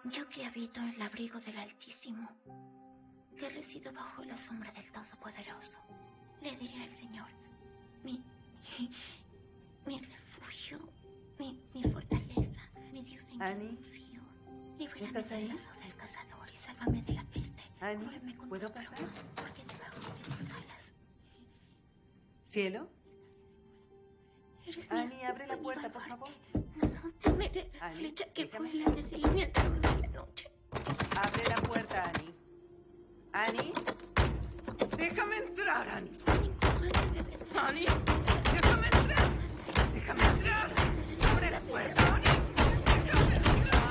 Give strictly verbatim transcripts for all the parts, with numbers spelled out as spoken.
Yo que habito el abrigo del Altísimo, que resido bajo la sombra del Todopoderoso, le diré al Señor, mi, mi, mi refugio, mi, mi fortaleza, mi Dios en quien confío. Líbrame del lazo del cazador y sálvame de la peste. Cúbreme con tus plumas, porque debajo de tus alas. ¿Cielo? Eres mi Annie, abre la mi puerta, por baluarte. favor. No, no temeré la Annie, flecha que déjame vuela entrar. desde el altar de la noche. Abre la puerta, Annie. Annie. Déjame entrar, Annie. Ningún mal se me vendrá. Annie, déjame entrar. Déjame entrar. Abre la puerta, Annie. Déjame entrar.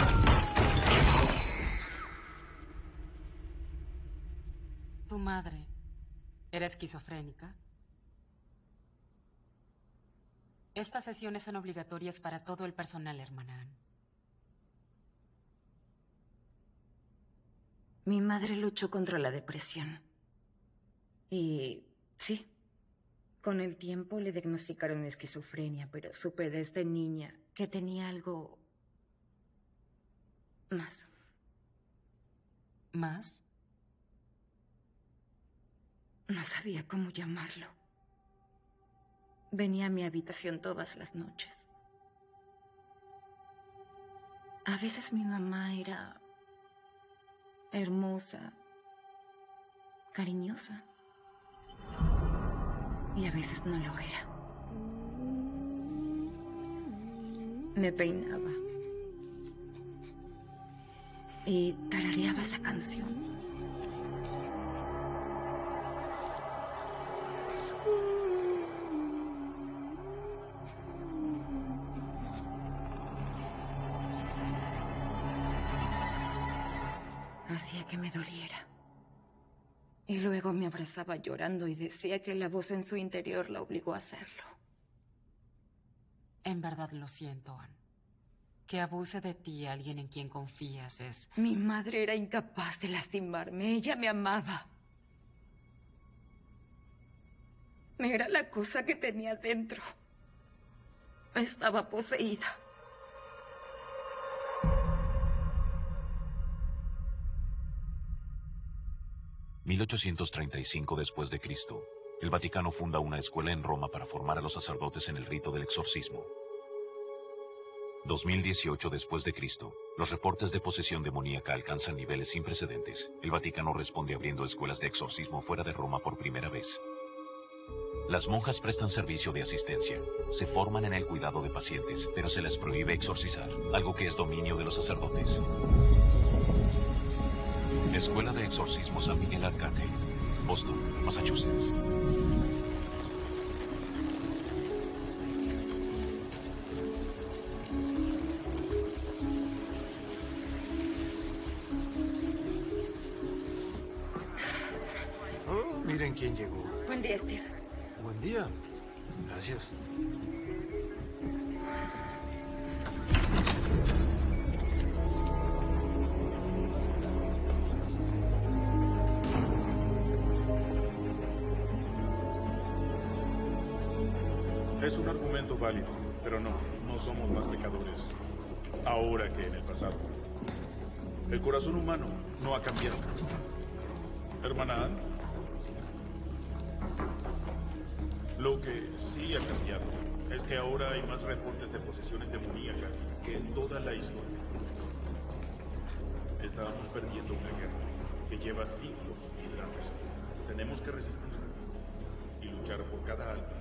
¿Tu madre era esquizofrénica? Estas sesiones son obligatorias para todo el personal, hermana Ann. Mi madre luchó contra la depresión. Y sí, con el tiempo le diagnosticaron esquizofrenia, pero supe desde niña que tenía algo más. ¿Más? No sabía cómo llamarlo. Venía a mi habitación todas las noches. A veces mi mamá era hermosa, cariñosa. Y a veces no lo era. Me peinaba. Y tarareaba esa canción. Hacía que me doliera. Y luego me abrazaba llorando y decía que la voz en su interior la obligó a hacerlo. En verdad lo siento, Ann. Que abuse de ti alguien en quien confías es... Mi madre era incapaz de lastimarme. Ella me amaba. Era la cosa que tenía dentro. Estaba poseída. mil ochocientos treinta y cinco después de Cristo, el Vaticano funda una escuela en Roma para formar a los sacerdotes en el rito del exorcismo. dos mil dieciocho después de Cristo, los reportes de posesión demoníaca alcanzan niveles sin precedentes. El Vaticano responde abriendo escuelas de exorcismo fuera de Roma por primera vez. Las monjas prestan servicio de asistencia, se forman en el cuidado de pacientes, pero se les prohíbe exorcizar, algo que es dominio de los sacerdotes. Escuela de Exorcismo San Miguel Arcángel, Boston, Massachusetts. Oh, miren quién llegó. Buen día, Steve. Buen día. Gracias. Es un argumento válido, pero no, no somos más pecadores ahora que en el pasado. El corazón humano no ha cambiado. Hermana Ann, lo que sí ha cambiado es que ahora hay más reportes de posesiones demoníacas que en toda la historia. Estamos perdiendo una guerra que lleva siglos librándose. Tenemos que resistir y luchar por cada alma.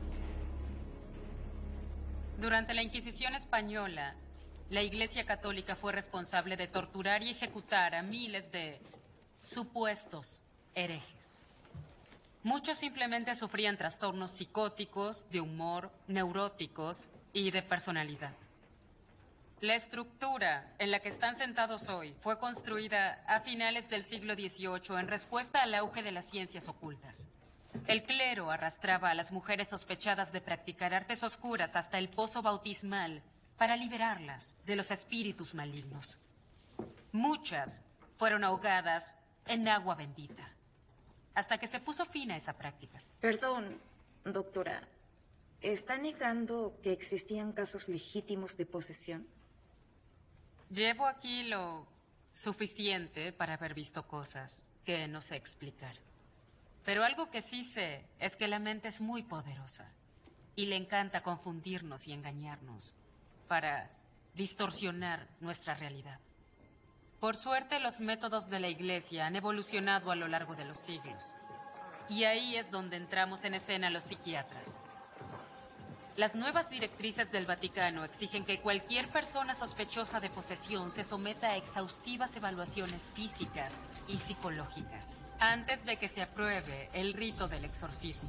Durante la Inquisición española, la Iglesia Católica fue responsable de torturar y ejecutar a miles de supuestos herejes. Muchos simplemente sufrían trastornos psicóticos, de humor, neuróticos y de personalidad. La estructura en la que están sentados hoy fue construida a finales del siglo dieciocho en respuesta al auge de las ciencias ocultas. El clero arrastraba a las mujeres sospechadas de practicar artes oscuras hasta el pozo bautismal para liberarlas de los espíritus malignos. Muchas fueron ahogadas en agua bendita, hasta que se puso fin a esa práctica. Perdón, doctora. ¿Está negando que existían casos legítimos de posesión? Llevo aquí lo suficiente para haber visto cosas que no sé explicar. Pero algo que sí sé es que la mente es muy poderosa y le encanta confundirnos y engañarnos para distorsionar nuestra realidad. Por suerte, los métodos de la Iglesia han evolucionado a lo largo de los siglos. Y ahí es donde entramos en escena los psiquiatras. Las nuevas directrices del Vaticano exigen que cualquier persona sospechosa de posesión se someta a exhaustivas evaluaciones físicas y psicológicas antes de que se apruebe el rito del exorcismo.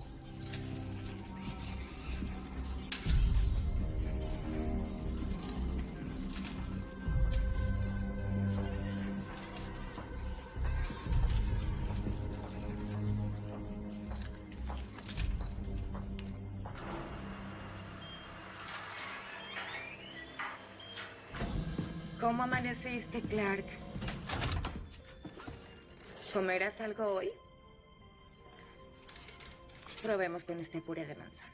¿Cómo amaneciste, Clark? ¿Comerás algo hoy? Probemos con este puré de manzana.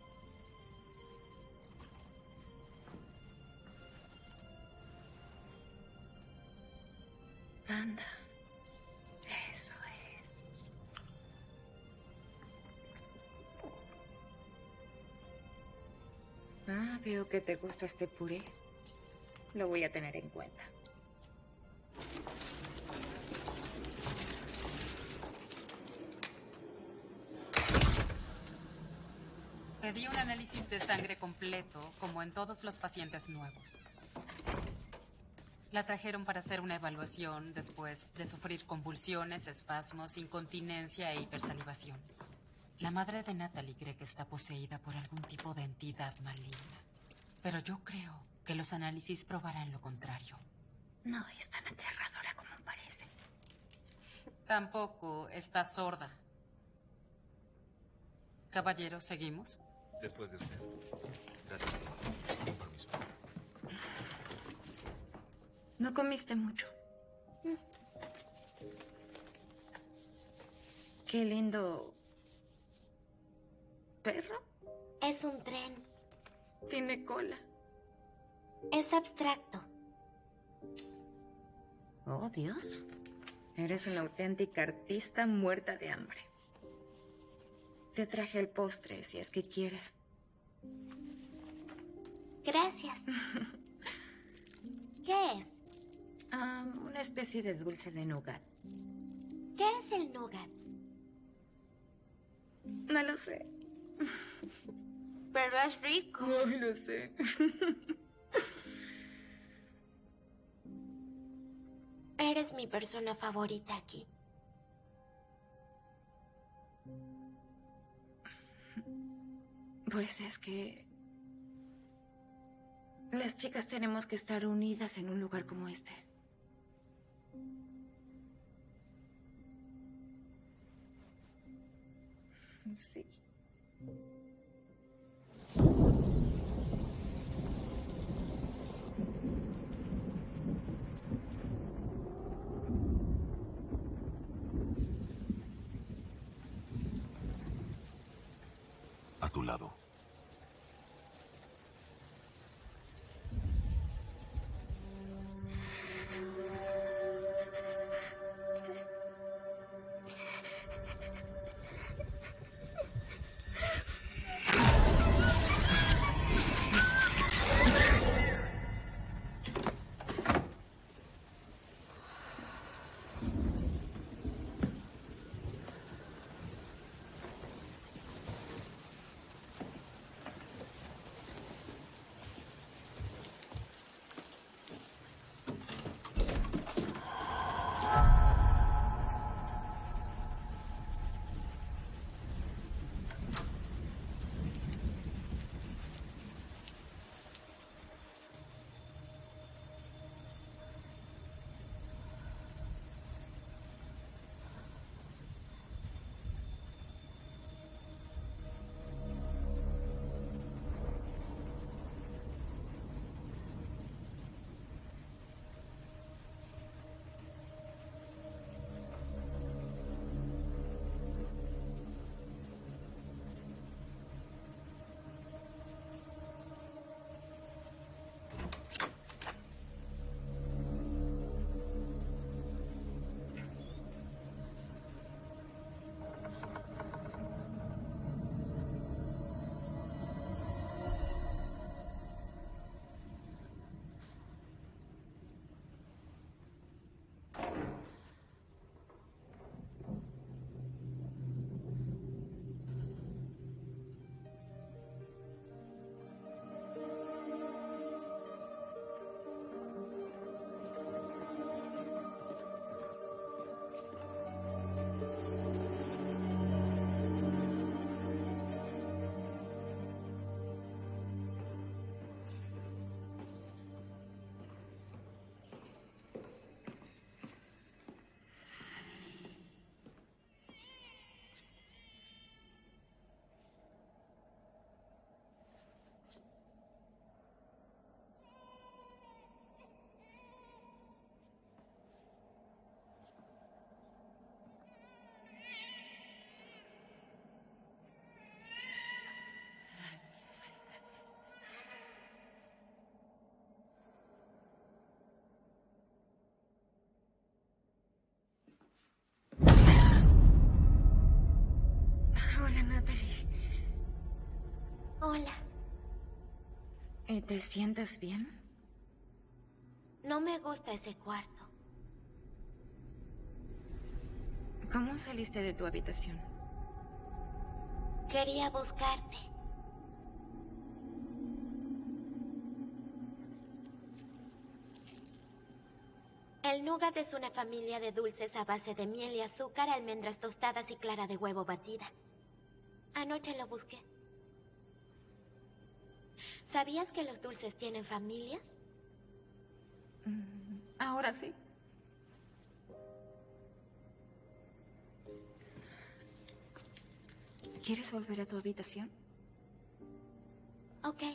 Anda. Eso es. Ah, veo que te gusta este puré. Lo voy a tener en cuenta. Pedí un análisis de sangre completo, como en todos los pacientes nuevos. La trajeron para hacer una evaluación después de sufrir convulsiones, espasmos, incontinencia e hipersalivación. La madre de Natalie cree que está poseída por algún tipo de entidad maligna. Pero yo creo que los análisis probarán lo contrario. No es tan aterradora como parece. Tampoco está sorda. Caballeros, ¿seguimos? Después de usted. Gracias. Con permiso. No comiste mucho. Qué lindo perro. Es un tren. Tiene cola. Es abstracto. Oh, Dios. Eres una auténtica artista muerta de hambre. Te traje el postre, si es que quieres. Gracias. ¿Qué es? Ah, una especie de dulce de nougat. ¿Qué es el nougat? No lo sé. Pero es rico. No lo sé. Eres mi persona favorita aquí. Pues es que las chicas tenemos que estar unidas en un lugar como este. Sí. A tu lado. Hola. ¿Y te sientes bien? No me gusta ese cuarto. ¿Cómo saliste de tu habitación? Quería buscarte. El nougat es una familia de dulces a base de miel y azúcar, almendras tostadas y clara de huevo batida. Anoche lo busqué. ¿Sabías que los dulces tienen familias? Mm, ahora sí. ¿Quieres volver a tu habitación? Ok.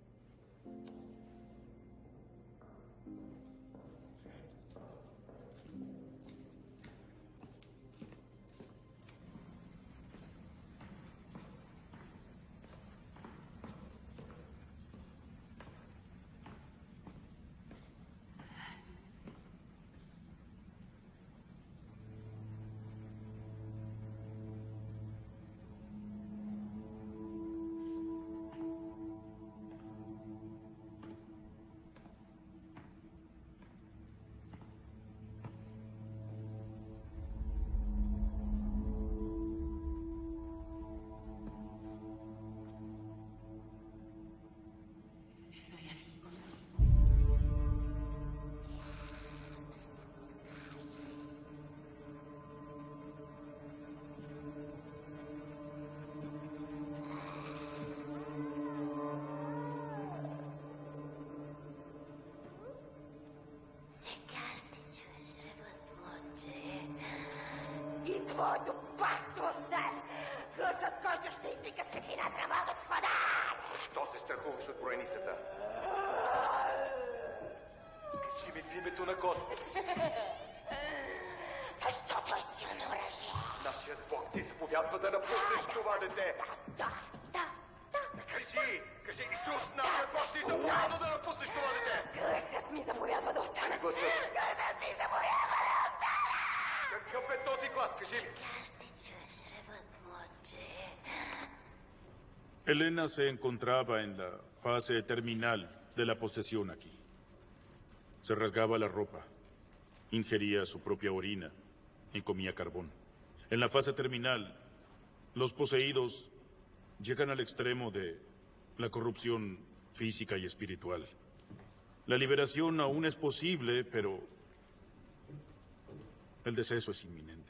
І твою пасту сталь! Гъсът, който ще извика светлината, могат фонар! Защо се страхуваш от броеницата? Кажи ми в името на Господ. Защото е силно оръжие. Нашият Бог ти заповядва да напуснеш това дете. Да, да, да. Кажи! Кажи, Исус, нашият Бог ти заповядва да напуснеш това дете. Гласът ми заповядва да остана. Чуй гласът. Гласът ми заповядва да остана. Какъв е този глас? Кажи ми. Как ще чуеш ревът му, че... Elena se encontraba en la fase terminal de la posesión aquí. Se rasgaba la ropa, ingería su propia orina y comía carbón. En la fase terminal, los poseídos llegan al extremo de la corrupción física y espiritual. La liberación aún es posible, pero el deceso es inminente.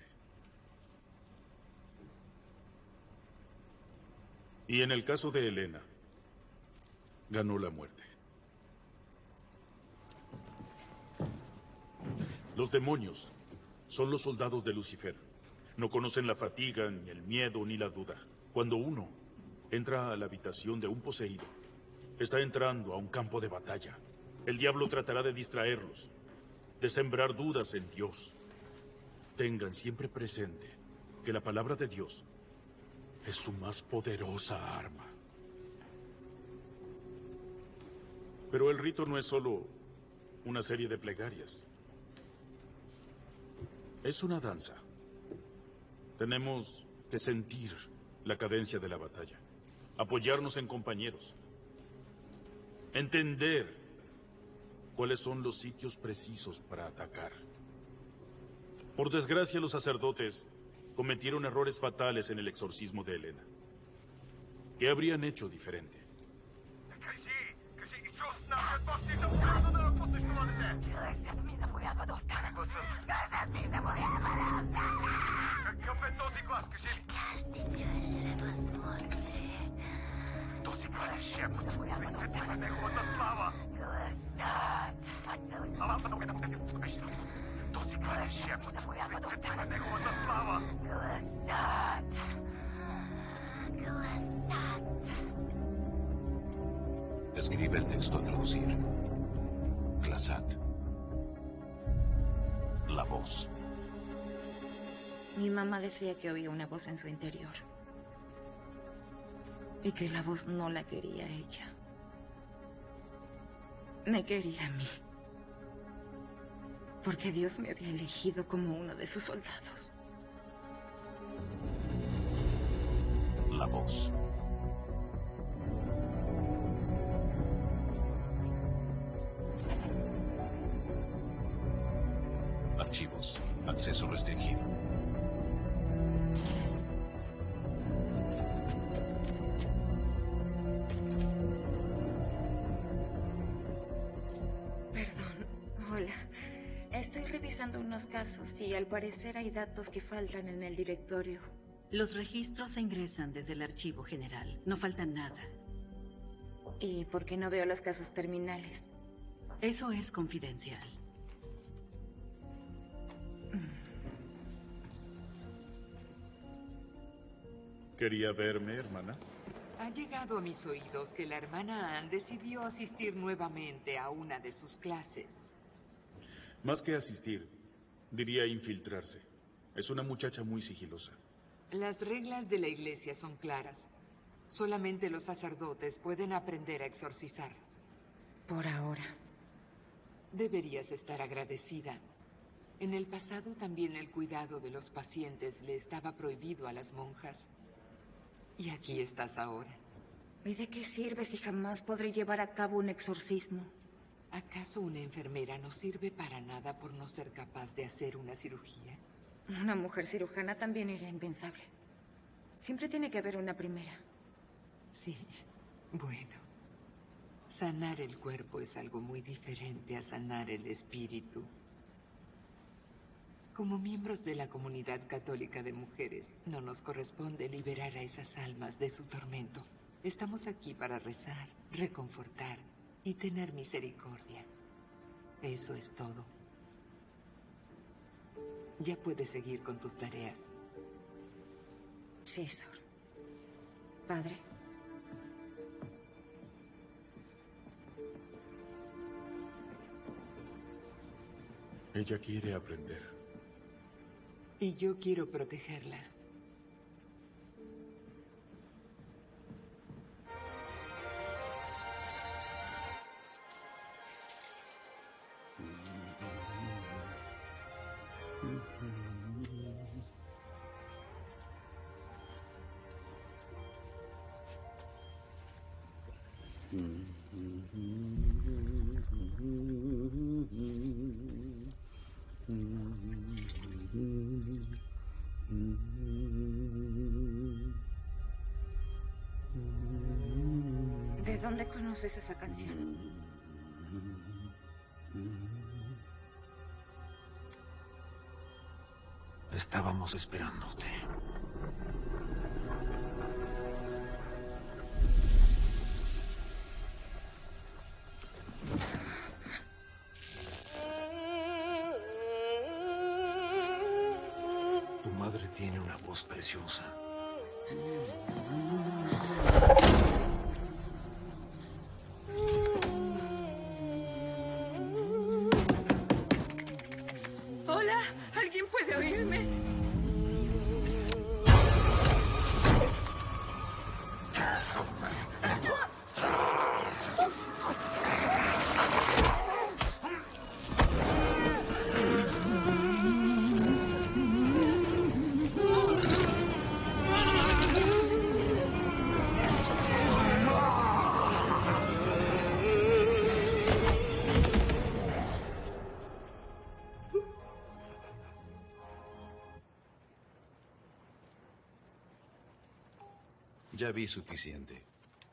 Y en el caso de Elena, ganó la muerte. Los demonios son los soldados de Lucifer. No conocen la fatiga, ni el miedo, ni la duda. Cuando uno entra a la habitación de un poseído, está entrando a un campo de batalla. El diablo tratará de distraerlos, de sembrar dudas en Dios. Tengan siempre presente que la palabra de Dios es su más poderosa arma. Pero el rito no es solo una serie de plegarias. Es una danza. Tenemos que sentir la cadencia de la batalla, apoyarnos en compañeros, entender cuáles son los sitios precisos para atacar. Por desgracia, los sacerdotes cometieron errores fatales en el exorcismo de Elena. ¿Qué habrían hecho diferente? Кажи! Кажи, Исус, нашият Бог ти заповядва да напуснеш това дете. Гласът ми заповядва да остана. Гласът. Гласът ми заповядва да остана. Какъв е този глас? Кажи ли? Как ще чуеш ревът му, че... Този глас е шепот. Светлива неговата слава. Гласът. Ама, ама, ама, ама, този глас е шепот. Светлива неговата слава. Гласът. Гласът. Escribe el texto a traducir. Glasat. La voz. Mi mamá decía que oía una voz en su interior. Y que la voz no la quería a ella. Me quería a mí. Porque Dios me había elegido como uno de sus soldados. La voz. archivos. Acceso restringido. Perdón. Hola. Estoy revisando unos casos y al parecer hay datos que faltan en el directorio. Los registros se ingresan desde el archivo general. No falta nada. ¿Y por qué no veo los casos terminales? Eso es confidencial. ¿Quería verme, hermana? Ha llegado a mis oídos que la hermana Anne decidió asistir nuevamente a una de sus clases. Más que asistir, diría infiltrarse. Es una muchacha muy sigilosa. Las reglas de la iglesia son claras. Solamente los sacerdotes pueden aprender a exorcizar. Por ahora. Deberías estar agradecida. En el pasado también el cuidado de los pacientes le estaba prohibido a las monjas. Y aquí estás ahora. ¿Y de qué sirve si jamás podré llevar a cabo un exorcismo? ¿Acaso una enfermera no sirve para nada por no ser capaz de hacer una cirugía? Una mujer cirujana también era impensable. Siempre tiene que haber una primera. Sí, bueno. Sanar el cuerpo es algo muy diferente a sanar el espíritu. Como miembros de la comunidad católica de mujeres, no nos corresponde liberar a esas almas de su tormento. Estamos aquí para rezar, reconfortar y tener misericordia. Eso es todo. Ya puedes seguir con tus tareas. Sí, Sor. Padre. Ella quiere aprender. Y yo quiero protegerla. ¿De dónde conoces esa canción? Estábamos esperándote. Tu madre tiene una voz preciosa. Hola, ¿alguien puede oírme? Ya vi suficiente.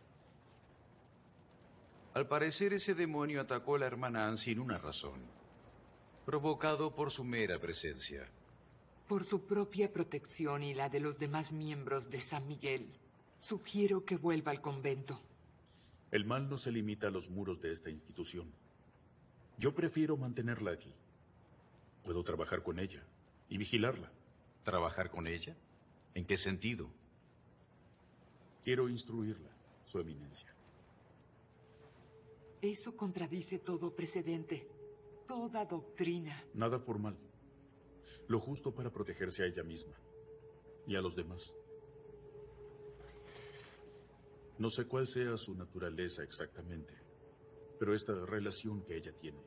Al parecer ese demonio atacó a la hermana Anne sin una razón, provocado por su mera presencia. Por su propia protección y la de los demás miembros de San Miguel, sugiero que vuelva al convento. El mal no se limita a los muros de esta institución. Yo prefiero mantenerla aquí. Puedo trabajar con ella y vigilarla. ¿Trabajar con ella? ¿En qué sentido? Quiero instruirla, Su Eminencia. Eso contradice todo precedente, toda doctrina. Nada formal. Lo justo para protegerse a ella misma y a los demás. No sé cuál sea su naturaleza exactamente, pero esta relación que ella tiene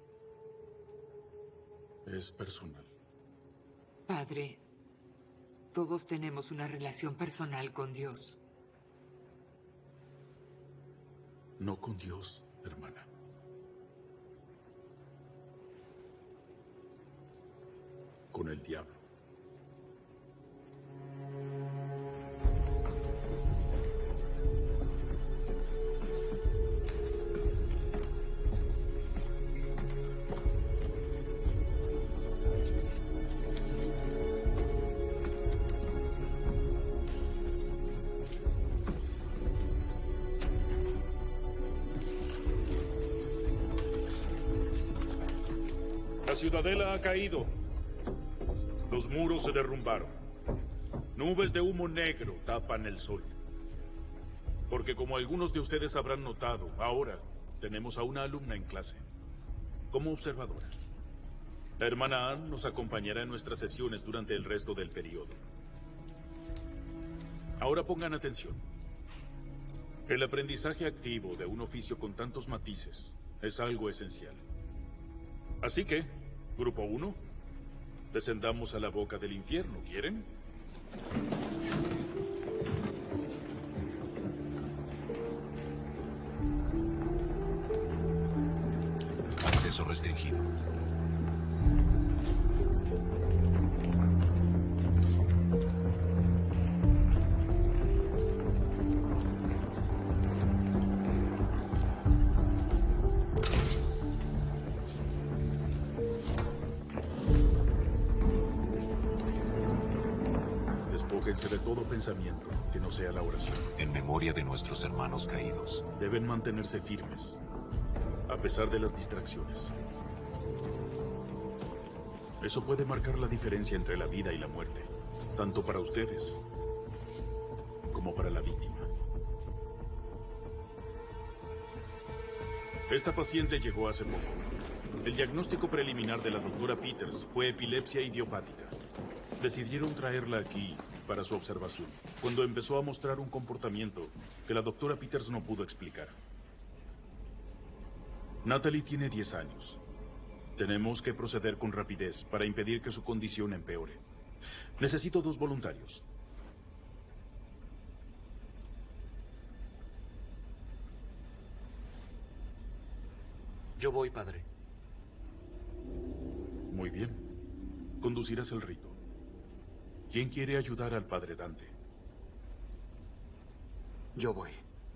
es personal. Padre, todos tenemos una relación personal con Dios. No con Dios, hermana. con el diablo. La ciudadela ha caído. Los muros se derrumbaron. Nubes de humo negro tapan el sol. Porque como algunos de ustedes habrán notado, ahora tenemos a una alumna en clase, como observadora. La hermana Ann nos acompañará en nuestras sesiones durante el resto del periodo. Ahora pongan atención. El aprendizaje activo de un oficio con tantos matices es algo esencial. Así que, Grupo uno, descendamos a la boca del infierno, ¿quieren? Acceso restringido. Despójense de todo pensamiento que no sea la oración. En memoria de nuestros hermanos caídos. Deben mantenerse firmes, a pesar de las distracciones. Eso puede marcar la diferencia entre la vida y la muerte, tanto para ustedes como para la víctima. Esta paciente llegó hace poco. El diagnóstico preliminar de la doctora Peters fue epilepsia idiopática. Decidieron traerla aquí para su observación, cuando empezó a mostrar un comportamiento que la doctora Peters no pudo explicar. Natalie tiene diez años. Tenemos que proceder con rapidez para impedir que su condición empeore. Necesito dos voluntarios. Yo voy, padre. Muy bien. Conducirás el rito. ¿Quién quiere ayudar al padre Dante? Yo voy.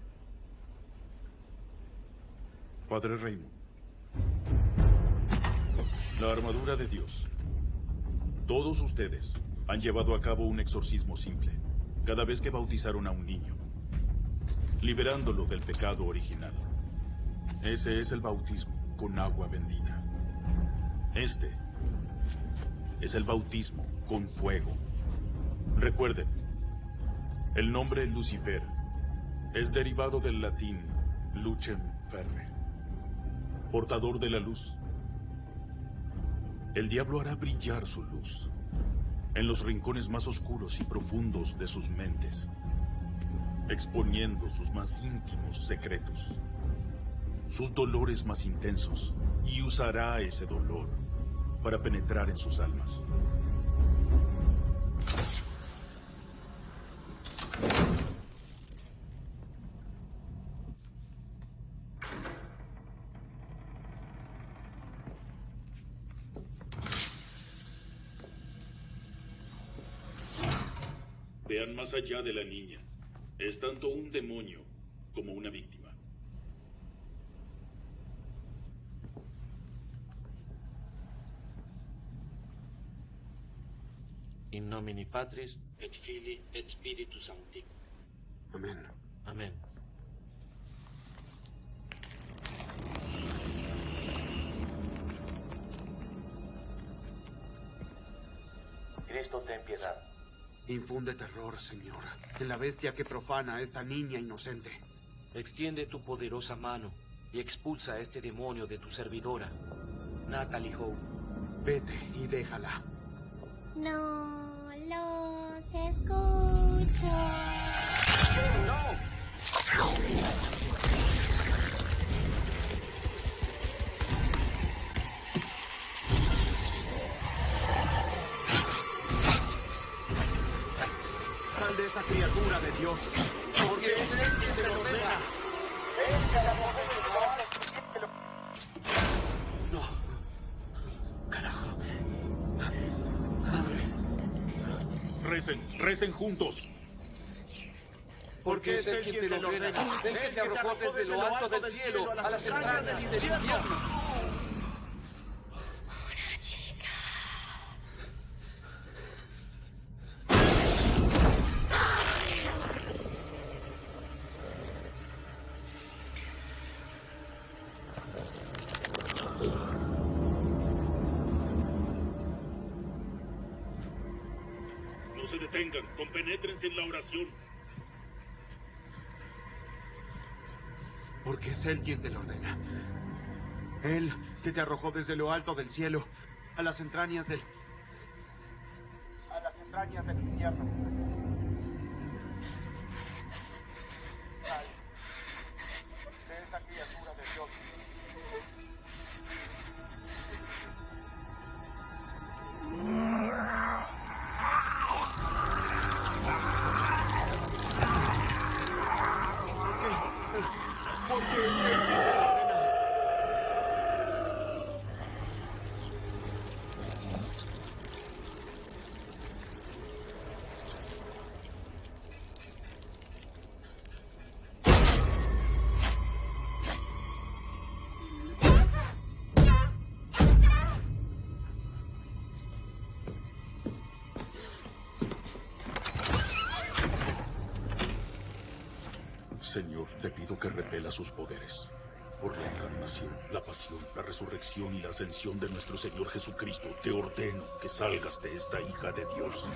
Padre Raymond. La armadura de Dios. Todos ustedes han llevado a cabo un exorcismo simple cada vez que bautizaron a un niño, liberándolo del pecado original. Ese es el bautismo con agua bendita. Este es el bautismo con fuego. Recuerden, el nombre Lucifer es derivado del latín lucem ferre, portador de la luz. El diablo hará brillar su luz en los rincones más oscuros y profundos de sus mentes, exponiendo sus más íntimos secretos, sus dolores más intensos, y usará ese dolor para penetrar en sus almas. Vean más allá de la niña. Es tanto un demonio como una víctima. In nomine Patris, et Filii, et Spiritus Sancti. Amén. Amén. Cristo, ten piedad. Infunde terror, Señor, en la bestia que profana a esta niña inocente. Extiende tu poderosa mano y expulsa a este demonio de tu servidora, Natalie Hope. Vete y déjala. No los escucho. ¡No! Sal de esa criatura de Dios, porque es Él quien te lo ordena. No. Carajo. Recen juntos. Porque es él quien te lo ordena. Él que te arrojó desde lo alto del cielo a las entrañas del infierno. No se detengan, compenétrense en la oración. Porque es él quien te lo ordena. Él que te arrojó desde lo alto del cielo a las entrañas del... a las entrañas del infierno. Sal de esta criatura de Dios. Señor, te pido que repela sus poderes. Por la encarnación, la pasión, la resurrección y la ascensión de nuestro Señor Jesucristo, te ordeno que salgas de esta hija de Dios.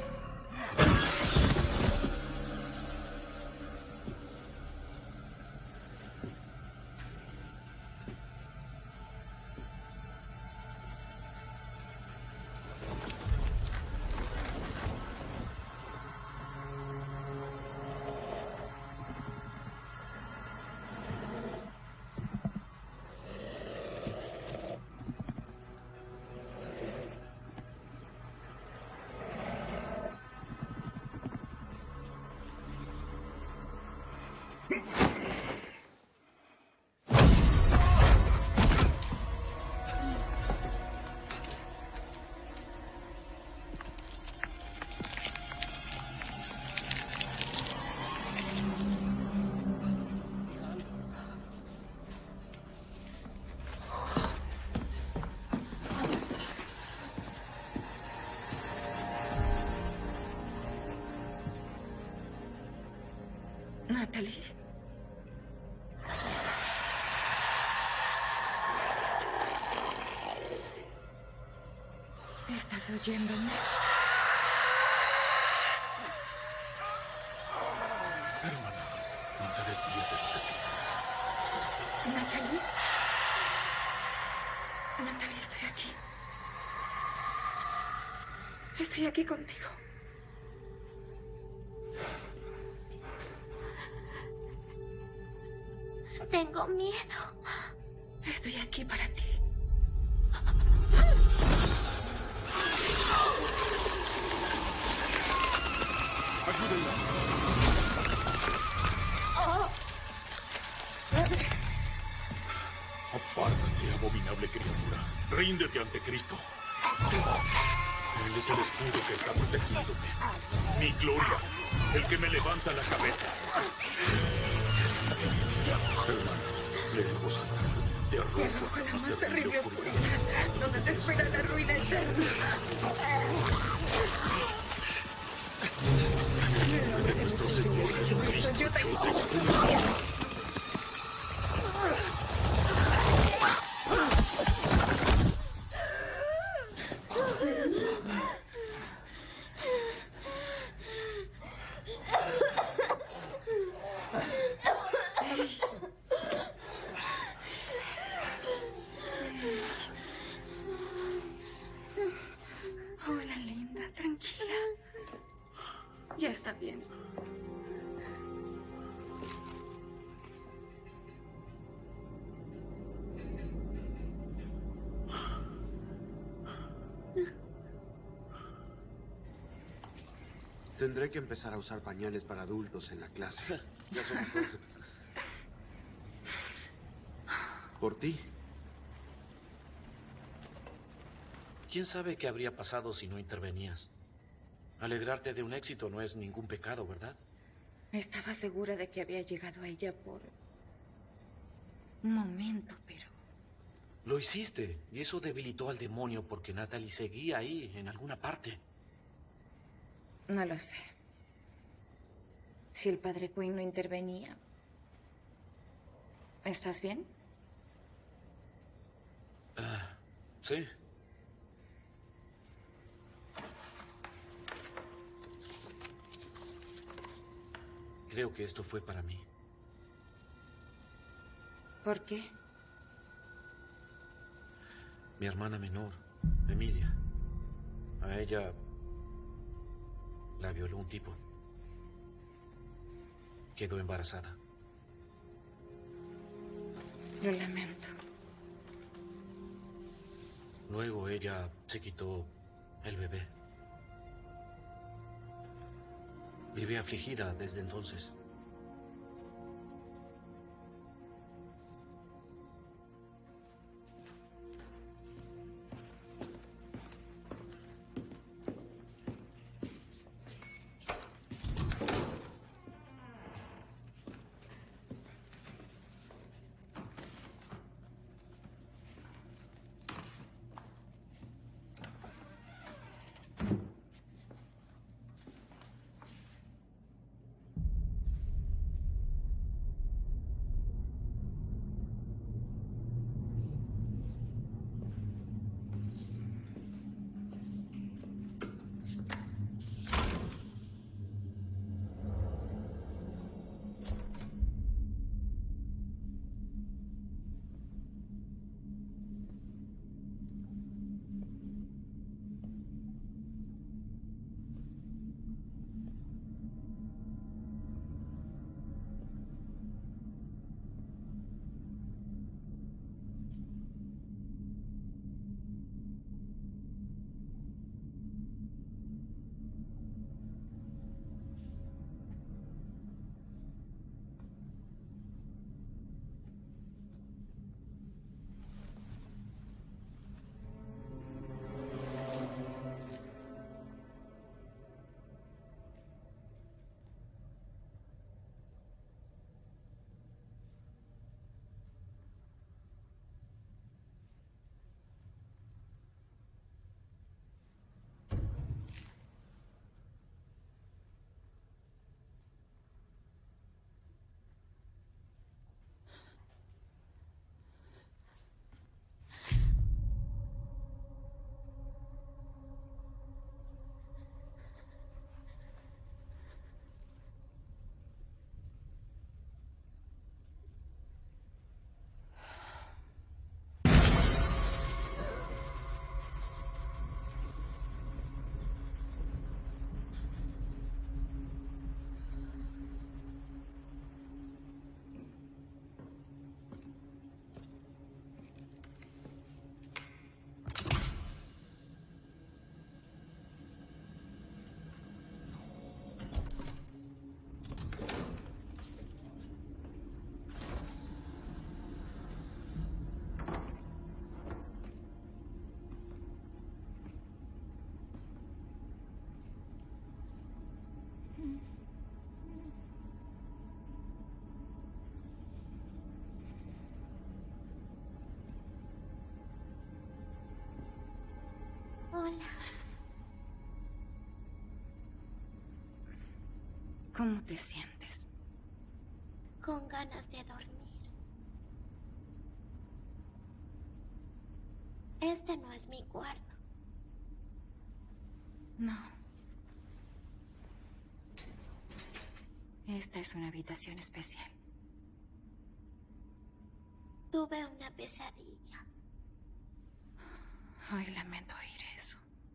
Natalie. ¿Estás oyéndome? Hermana, no te desvíes de las escrituras. Natalie. Natalie, estoy aquí. Estoy aquí contigo. Tengo miedo. Estoy aquí para ti. Ayúdenla. Oh. Apártate, abominable criatura. Ríndete ante Cristo. Él es el escudo que está protegiéndome. Mi gloria, el que me levanta la cabeza. Hermano, lee en voz alta. Te arrojo Te arrojo a la más más terrible terrible oscuridad. oscuridad, donde te espera la ruina eterna. En nombre de nuestro Señor Jesucristo, Yo te yo te expongo. expongo. Hola, linda. Tranquila. Ya está bien. Tendré que empezar a usar pañales para adultos en la clase. Ya somos dos. Por ti. ¿Quién sabe qué habría pasado si no intervenías? Alegrarte de un éxito no es ningún pecado, ¿verdad? Estaba segura de que había llegado a ella por un momento, pero... Lo hiciste, y eso debilitó al demonio porque Natalie seguía ahí, en alguna parte. No lo sé. Si el padre Quinn no intervenía... ¿Estás bien? Ah, sí. Creo que esto fue para mí. ¿Por qué? Mi hermana menor, Emilia. A ella la violó un tipo. Quedó embarazada. Lo lamento. Luego ella se quitó el bebé. Vive afligida desde entonces. Hola. ¿Cómo te sientes? Con ganas de dormir. Este no es mi cuarto. No. Esta es una habitación especial. Tuve una pesadilla. Ay, lamento oír eso.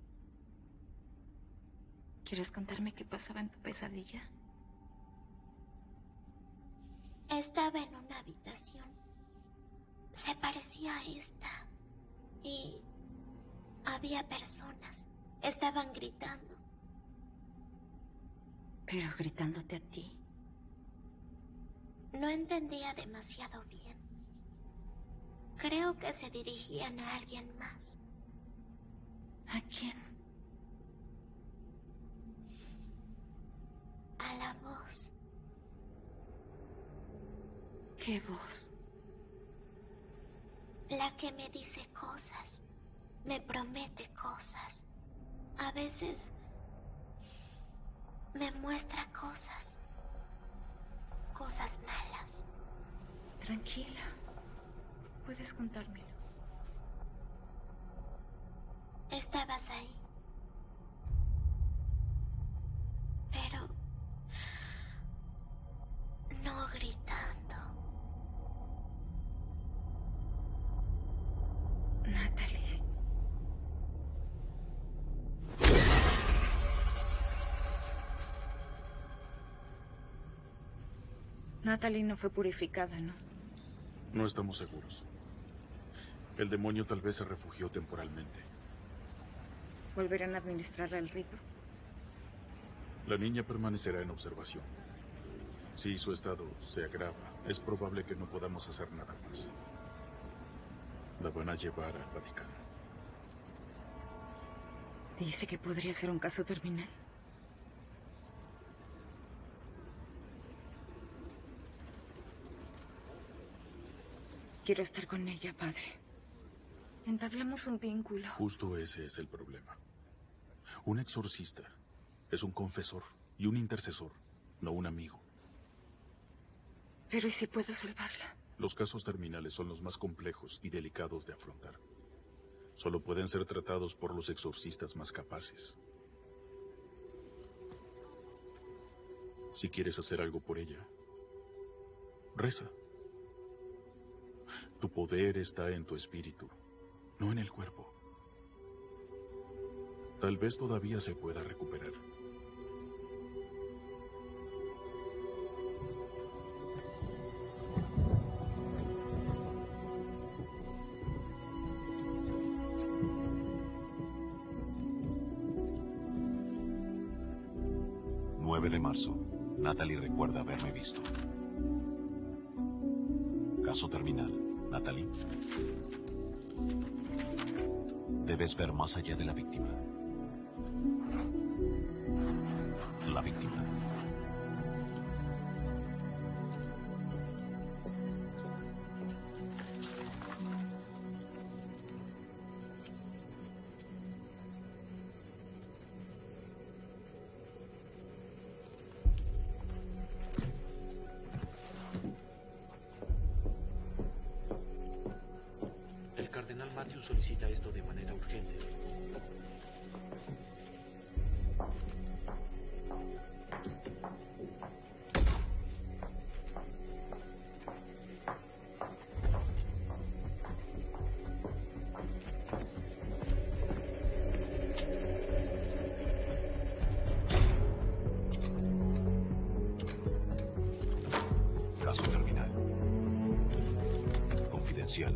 ¿Quieres contarme qué pasaba en tu pesadilla? Estaba en una habitación. Se parecía a esta. Y había personas. Estaban gritando. Pero gritándote a ti. No entendía demasiado bien. Creo que se dirigían a alguien más. ¿A quién? a la voz. ¿Qué voz? La que me dice cosas, me promete cosas. A veces me muestra cosas, cosas malas. Tranquila, puedes contármelo. Estabas ahí. Pero no gritando. Natalie. Natalie no fue purificada, ¿no? No estamos seguros. El demonio tal vez se refugió temporalmente. ¿Volverán a administrarle el rito? La niña permanecerá en observación. Si su estado se agrava, es probable que no podamos hacer nada más. La van a llevar al Vaticano. ¿Dice que podría ser un caso terminal? Quiero estar con ella, padre. Entablamos un vínculo. Justo ese es el problema. Un exorcista es un confesor y un intercesor, no un amigo. Pero ¿y si puedo salvarla? Los casos terminales son los más complejos y delicados de afrontar. Solo pueden ser tratados por los exorcistas más capaces. Si quieres hacer algo por ella, reza. Tu poder está en tu espíritu, no en el cuerpo. Tal vez todavía se pueda recuperar. nueve de marzo. Natalie recuerda haberme visto. Caso terminal. Natalie. Debes ver más allá de la víctima. La víctima. El cardenal Matthews solicita esto de manera urgente. Caso terminal. Confidencial.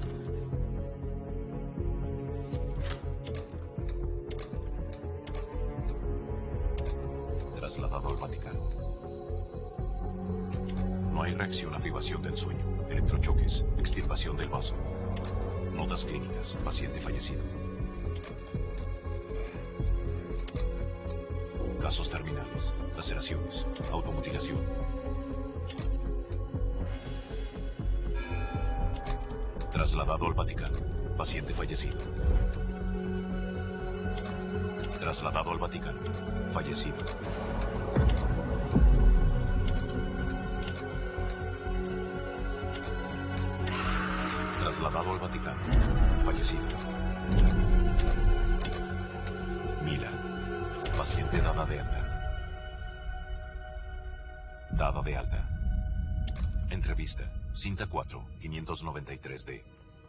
Trasladado al Vaticano. No hay reacción a privación del sueño, electrochoques, extirpación del vaso. Notas clínicas, paciente fallecido. Casos terminales, laceraciones, automutilación. Trasladado al Vaticano, paciente fallecido. Trasladado al Vaticano, fallecido. Trasladado al Vaticano, fallecido. Mila, paciente dada de alta. Dada de alta. Entrevista, cinta cuatro, quinientos noventa y tres D.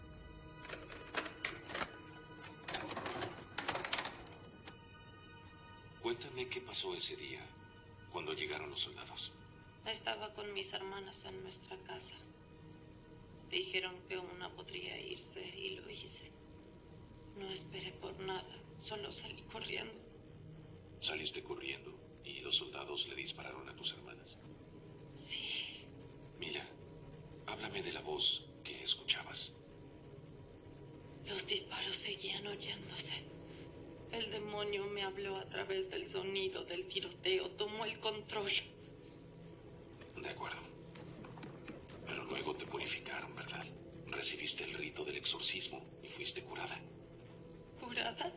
Cuéntame qué pasó ese día, cuando llegaron los soldados. Estaba con mis hermanas en nuestra casa. Dijeron que una podría irse y lo hice. No esperé por nada, solo salí corriendo. Saliste corriendo y los soldados le dispararon a tus hermanas. Sí. Mila, háblame de la voz que escuchabas. Los disparos seguían oyéndose. El demonio me habló a través del sonido del tiroteo. Tomó el control. De acuerdo. Pero luego te purificaron, ¿verdad? Recibiste el rito del exorcismo y fuiste curada. ¿Curada?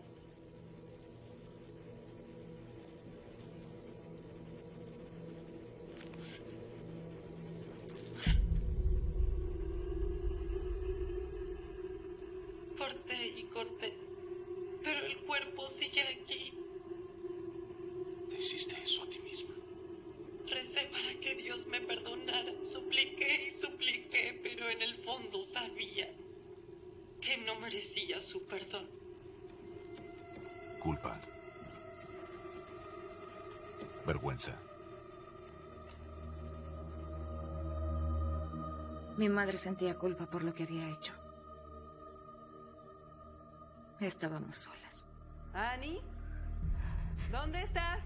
Corté y corté, pero el cuerpo sigue aquí. Te hiciste eso a ti misma. Recé para que Dios me perdonara. Supliqué y supliqué, pero en el fondo sabía que no merecía su perdón. Culpa. Vergüenza. Mi madre sentía culpa por lo que había hecho. Estábamos solas. Annie, ¿dónde estás?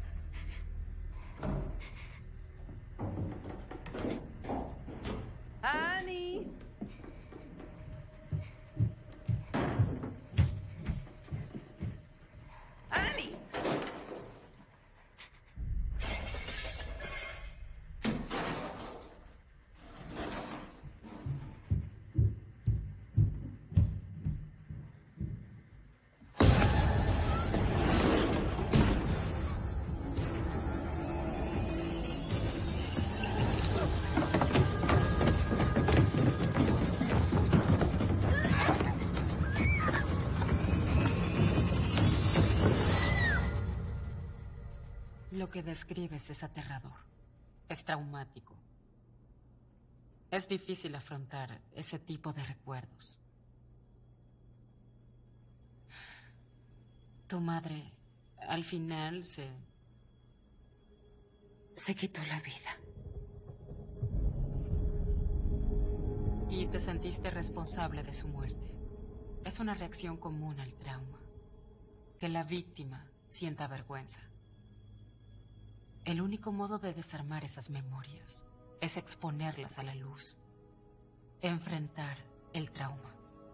Annie. Annie. Lo que describes es aterrador. Es traumático. Es difícil afrontar ese tipo de recuerdos. Tu madre, al final, se... Se quitó la vida. Y te sentiste responsable de su muerte. Es una reacción común al trauma. Que la víctima sienta vergüenza. El único modo de desarmar esas memorias es exponerlas a la luz. Enfrentar el trauma.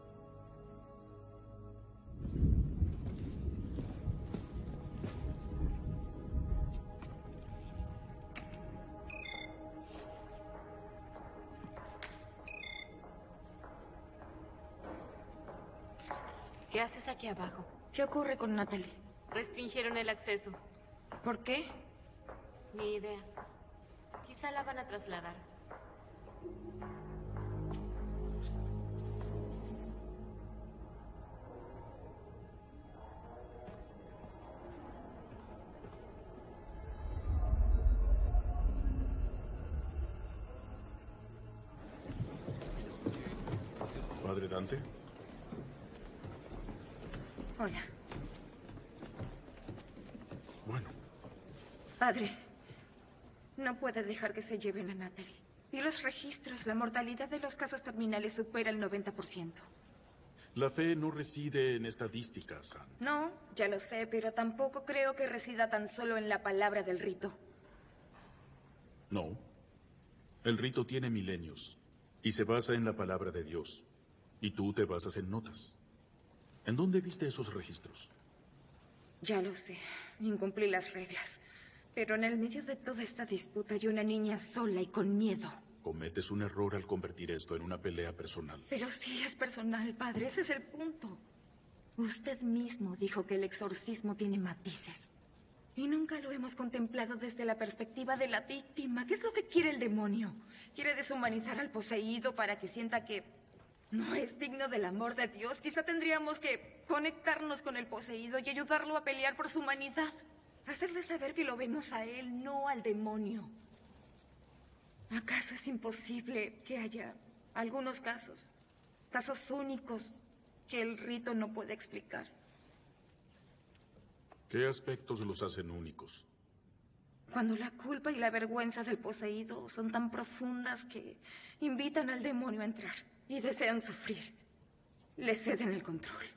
¿Qué haces aquí abajo? ¿Qué ocurre con Natalie? Restringieron el acceso. ¿Por qué? Ni idea. Quizá la van a trasladar. ¿Padre Dante? Hola. Bueno. Padre, no puede dejar que se lleven a Natalie. Y los registros, la mortalidad de los casos terminales supera el noventa por ciento. La fe no reside en estadísticas, Sam. No, ya lo sé, pero tampoco creo que resida tan solo en la palabra del rito. No. El rito tiene milenios y se basa en la palabra de Dios. Y tú te basas en notas. ¿En dónde viste esos registros? Ya lo sé. Incumplí las reglas. Pero en el medio de toda esta disputa hay una niña sola y con miedo. Cometes un error al convertir esto en una pelea personal. Pero sí es personal, padre. Ese es el punto. Usted mismo dijo que el exorcismo tiene matices. Y nunca lo hemos contemplado desde la perspectiva de la víctima. ¿Qué es lo que quiere el demonio? ¿Quiere deshumanizar al poseído para que sienta que no es digno del amor de Dios? Quizá tendríamos que conectarnos con el poseído y ayudarlo a pelear por su humanidad. Hacerle saber que lo vemos a él, no al demonio. ¿Acaso es imposible que haya algunos casos, casos únicos, que el rito no puede explicar? ¿Qué aspectos los hacen únicos? Cuando la culpa y la vergüenza del poseído son tan profundas que invitan al demonio a entrar y desean sufrir, le ceden el control.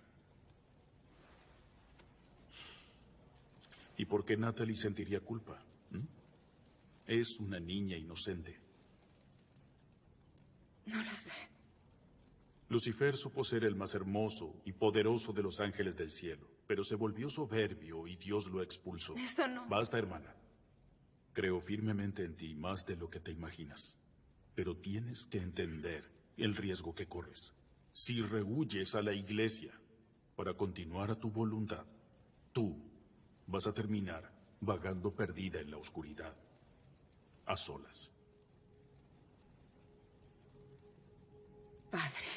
¿Y por qué Natalie sentiría culpa? ¿Mm? Es una niña inocente. No lo sé. Lucifer supo ser el más hermoso y poderoso de los ángeles del cielo, pero se volvió soberbio y Dios lo expulsó. Eso no. Basta, hermana. Creo firmemente en ti más de lo que te imaginas. Pero tienes que entender el riesgo que corres. Si rehuyes a la iglesia para continuar a tu voluntad, tú vas a terminar vagando perdida en la oscuridad, a solas. Padre.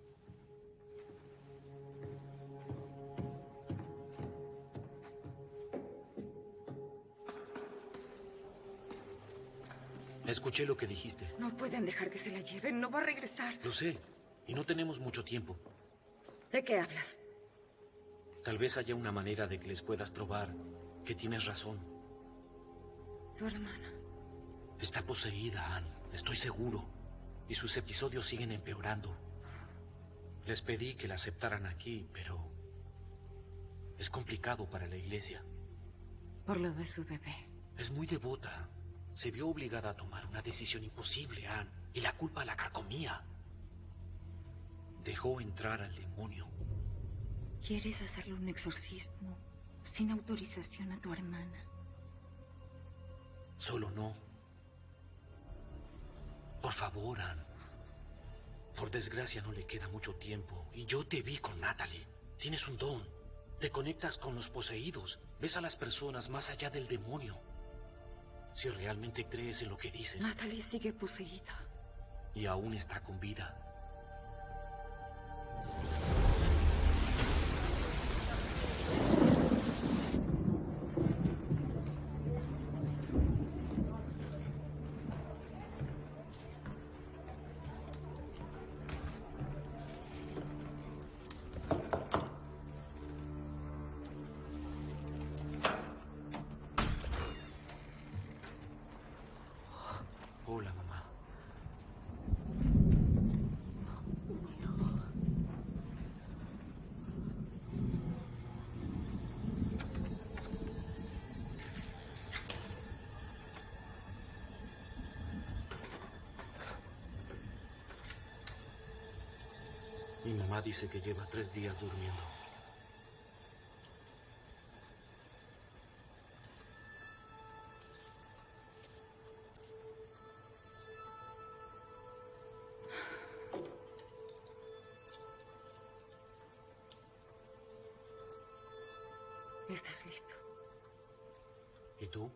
Escuché lo que dijiste. No pueden dejar que se la lleven. No va a regresar. Lo sé. Y no tenemos mucho tiempo. ¿De qué hablas? Tal vez haya una manera de que les puedas probar que tienes razón. Tu hermana. Está poseída, Anne. Estoy seguro. Y sus episodios siguen empeorando. Les pedí que la aceptaran aquí, pero... es complicado para la iglesia. Por lo de su bebé. Es muy devota. Se vio obligada a tomar una decisión imposible, Anne. Y la culpa la carcomía. Dejó entrar al demonio. ¿Quieres hacerle un exorcismo sin autorización a tu hermana? Solo no. Por favor, Anne. Por desgracia no le queda mucho tiempo. Y yo te vi con Natalie. Tienes un don. Te conectas con los poseídos. Ves a las personas más allá del demonio. Si realmente crees en lo que dices. Natalie sigue poseída. Y aún está con vida. Hola, mamá. Mi mamá dice que lleva tres días durmiendo. ¿Estás listo? ¿Y tú?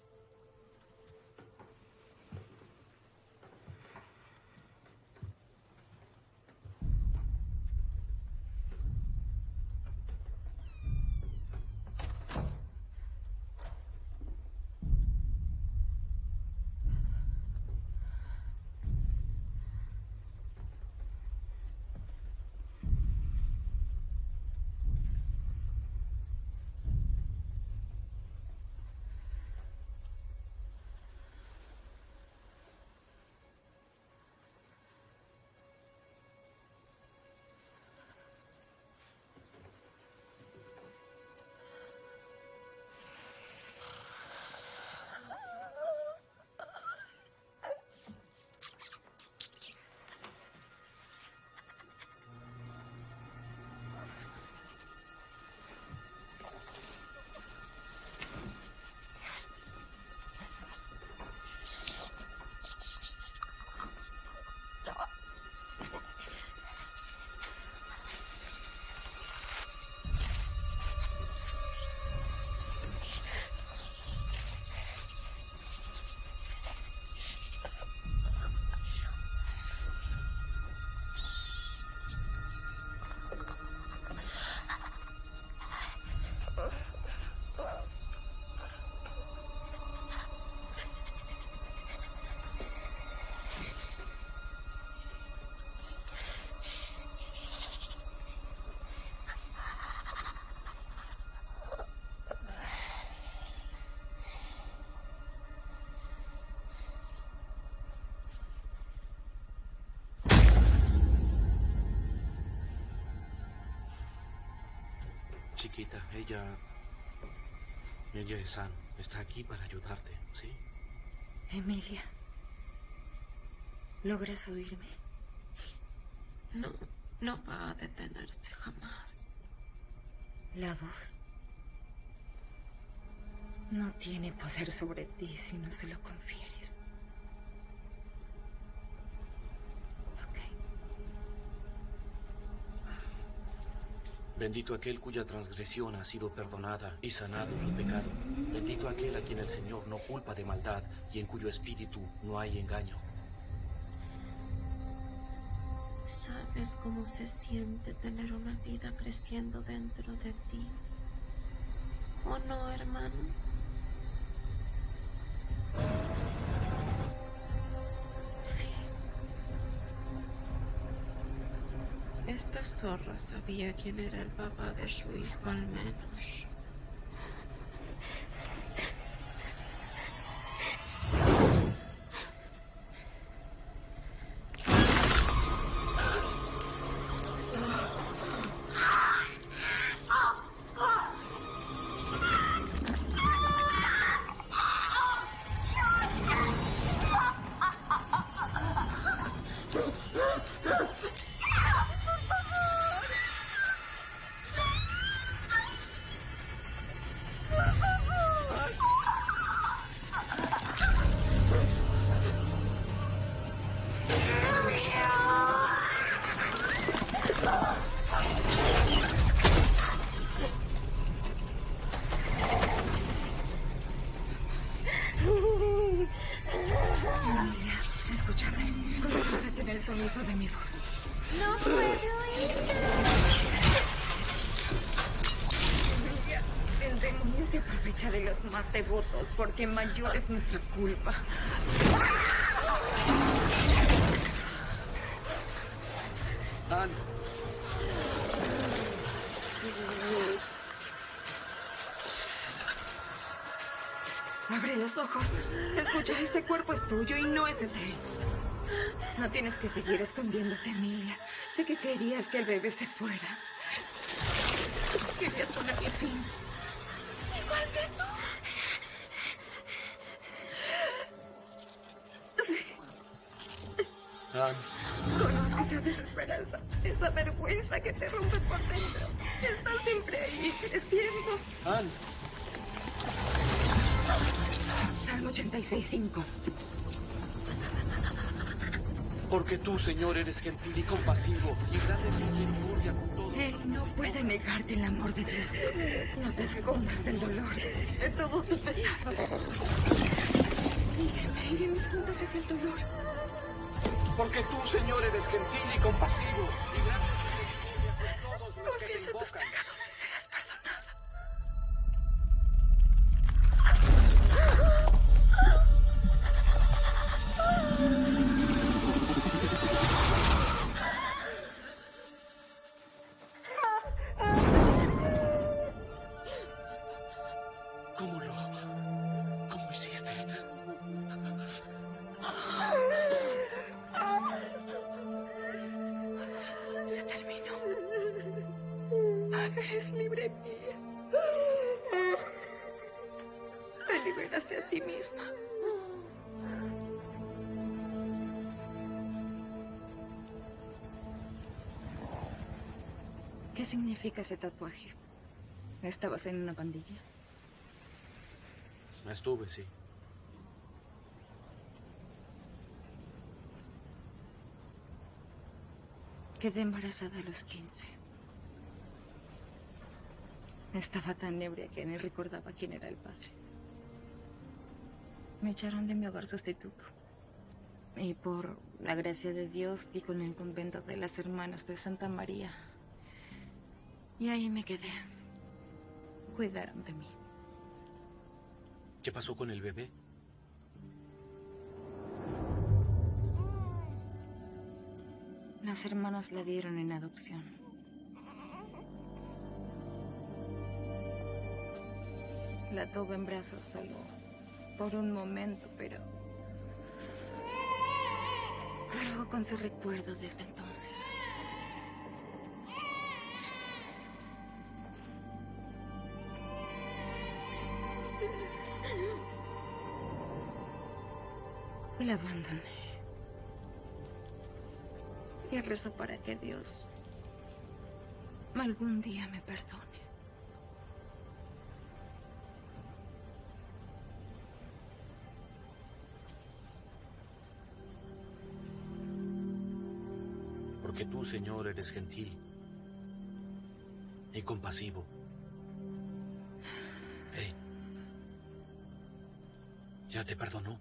Chiquita, ella... Ella es Anne. Está aquí para ayudarte, ¿sí? Emilia. ¿Logras oírme? No, No va a detenerse jamás. La voz no tiene poder sobre ti si no se lo confieres. Bendito aquel cuya transgresión ha sido perdonada y sanado su pecado. Bendito aquel a quien el Señor no culpa de maldad y en cuyo espíritu no hay engaño. ¿Sabes cómo se siente tener una vida creciendo dentro de ti? ¿O no, hermano? Sí. Esta zorra sabía quién era el papá de su hijo, al menos. Emilia, escúchame. Concéntrate en el sonido de mi voz. No puedo oírte. Emilia, el demonio se aprovecha de los más devotos porque mayor es nuestra culpa. Anne. Abre los ojos. Escucha, este cuerpo es tuyo y no ese tren. No tienes que seguir escondiéndote, Emilia. Sé que querías que el bebé se fuera. Querías ponerle fin. Igual que tú. Sí. Anne. Conozco esa desesperanza, esa vergüenza que te rompe por dentro. Estás siempre ahí, creciendo. Anne. Salmo ochenta y seis, cinco. Porque tú, Señor, eres gentil y compasivo y grande en misericordia con todo. Él no puede negarte el amor de Dios. No te escondas del dolor, de todo tu pesar. Sígueme, iremos juntas hacia el dolor. Porque tú, Señor, eres gentil y compasivo y grande en misericordia con todos los que te Confiesa tus invocan. pecados y serás perdonada. ¿Cómo lo? ¿Cómo hiciste? Se terminó. Eres libre, Emilia. Te liberaste a ti misma. ¿Qué significa ese tatuaje? ¿Estabas en una pandilla? Estuve, sí. Quedé embarazada a los quince. Estaba tan ebria que ni recordaba quién era el padre. Me echaron de mi hogar sustituto. Y por la gracia de Dios di con el convento de las Hermanas de Santa María. Y ahí me quedé. Cuidaron de mí. ¿Qué pasó con el bebé? Las hermanas la dieron en adopción. La tuve en brazos solo por un momento, pero cargo con su recuerdo desde entonces. La abandoné. Y rezo para que Dios algún día me perdone. Porque tú, Señor, eres gentil y compasivo. Hey, ¿ya te perdonó?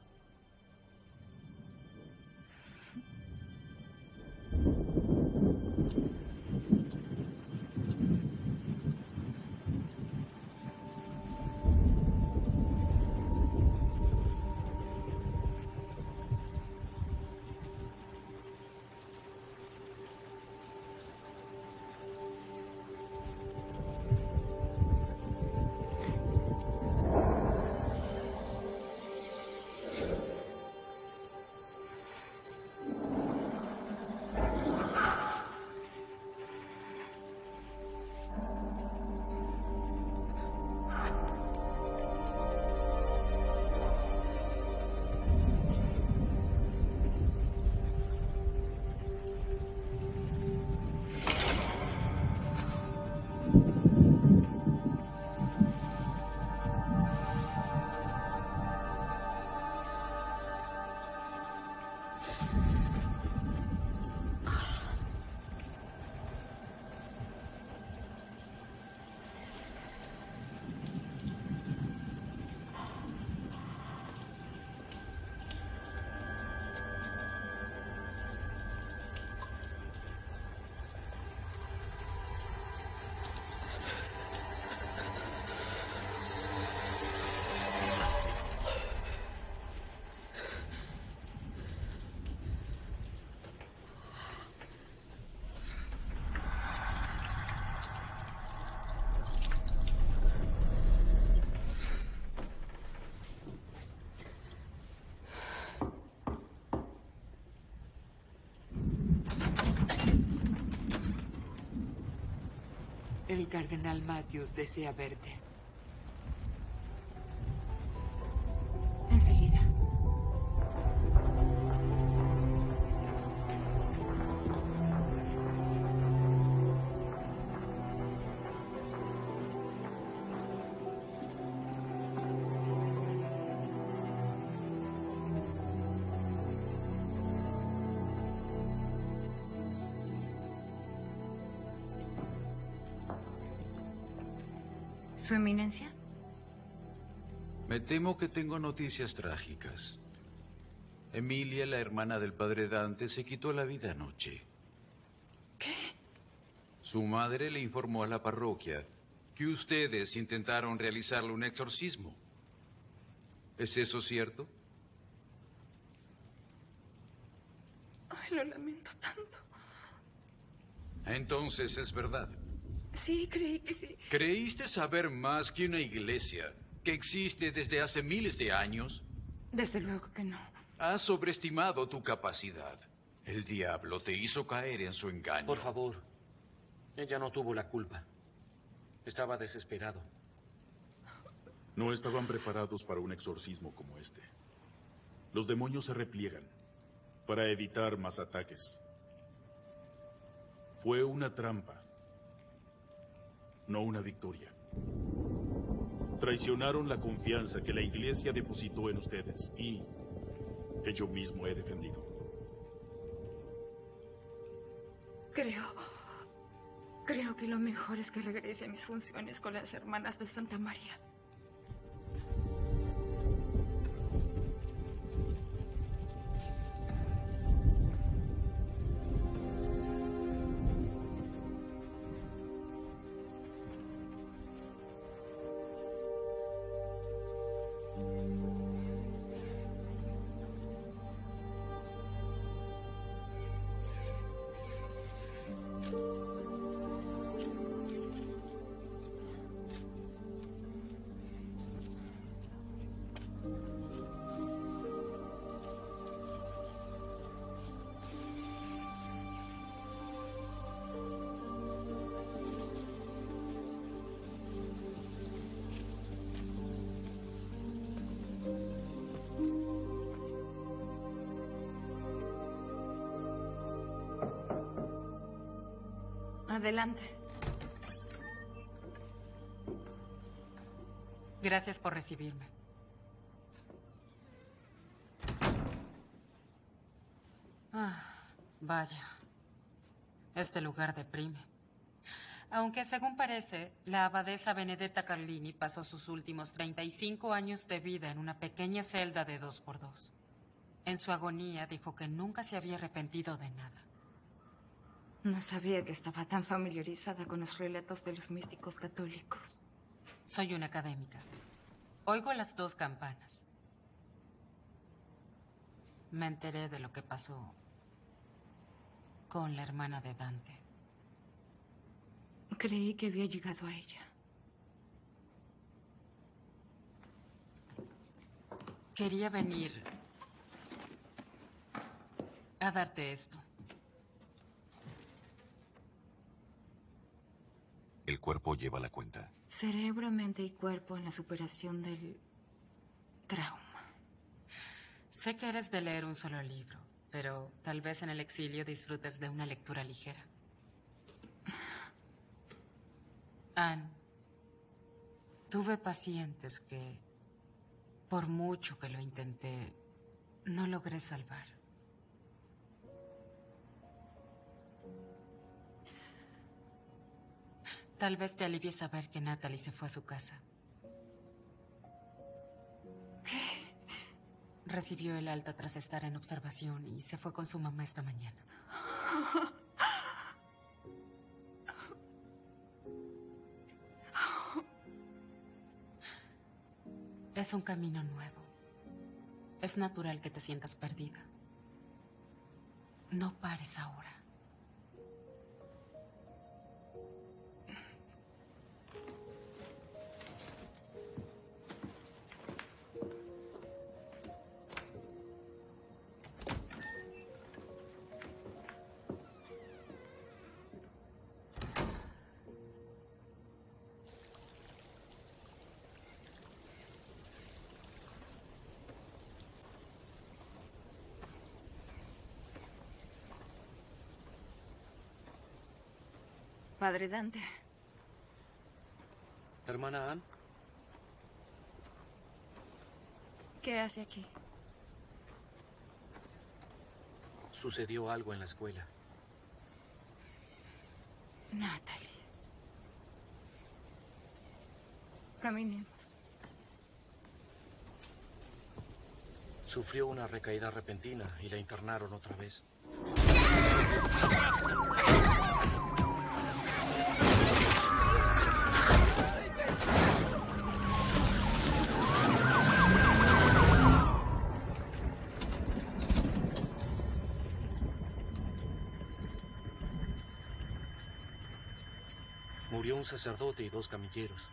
El cardenal Matthews desea verte. Enseguida. ¿Su eminencia? Me temo que tengo noticias trágicas. Emilia, la hermana del padre Dante, se quitó la vida anoche. ¿Qué? Su madre le informó a la parroquia que ustedes intentaron realizarle un exorcismo. ¿Es eso cierto? Ay, lo lamento tanto. Entonces es verdad. Sí, creí que sí. ¿Creíste saber más que una iglesia que existe desde hace miles de años? Desde luego que no. Has sobreestimado tu capacidad. El diablo te hizo caer en su engaño. Por favor. Ella no tuvo la culpa. Estaba desesperado. No estaban preparados para un exorcismo como este. Los demonios se repliegan para evitar más ataques. Fue una trampa, no una victoria. Traicionaron la confianza que la Iglesia depositó en ustedes y que yo mismo he defendido. Creo... Creo que lo mejor es que regrese a mis funciones con las hermanas de Santa María. Adelante. Gracias por recibirme. Ah, vaya. Este lugar deprime. Aunque, según parece, la abadesa Benedetta Carlini pasó sus últimos treinta y cinco años de vida en una pequeña celda de dos por dos. En su agonía dijo que nunca se había arrepentido de nada. No sabía que estaba tan familiarizada con los relatos de los místicos católicos. Soy una académica. Oigo las dos campanas. Me enteré de lo que pasó con la hermana de Dante. Creí que había llegado a ella. Quería venir a darte esto. El cuerpo lleva la cuenta. Cerebro, mente y cuerpo en la superación del trauma. Sé que eres de leer un solo libro, pero tal vez en el exilio disfrutes de una lectura ligera. Anne, tuve pacientes que, por mucho que lo intenté, no logré salvar. Tal vez te alivie saber que Natalie se fue a su casa. ¿Qué? Recibió el alta tras estar en observación y se fue con su mamá esta mañana. Es un camino nuevo. Es natural que te sientas perdida. No pares ahora. Padre Dante. Hermana Anne. ¿Qué hace aquí? Sucedió algo en la escuela. Natalie. Caminemos. Sufrió una recaída repentina y la internaron otra vez. Murió un sacerdote y dos camilleros.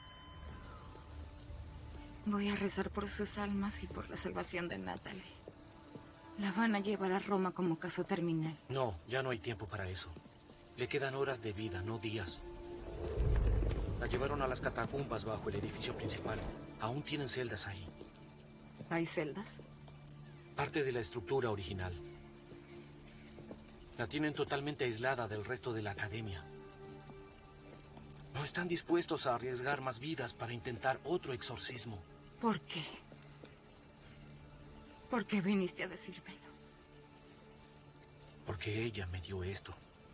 Voy a rezar por sus almas y por la salvación de Natalie. La van a llevar a Roma como caso terminal. No, ya no hay tiempo para eso. Le quedan horas de vida, no días. La llevaron a las catacumbas bajo el edificio principal. Aún tienen celdas ahí. ¿Hay celdas? Parte de la estructura original. La tienen totalmente aislada del resto de la academia. No están dispuestos a arriesgar más vidas para intentar otro exorcismo. ¿Por qué? ¿Por qué viniste a decírmelo? Porque ella me dio esto.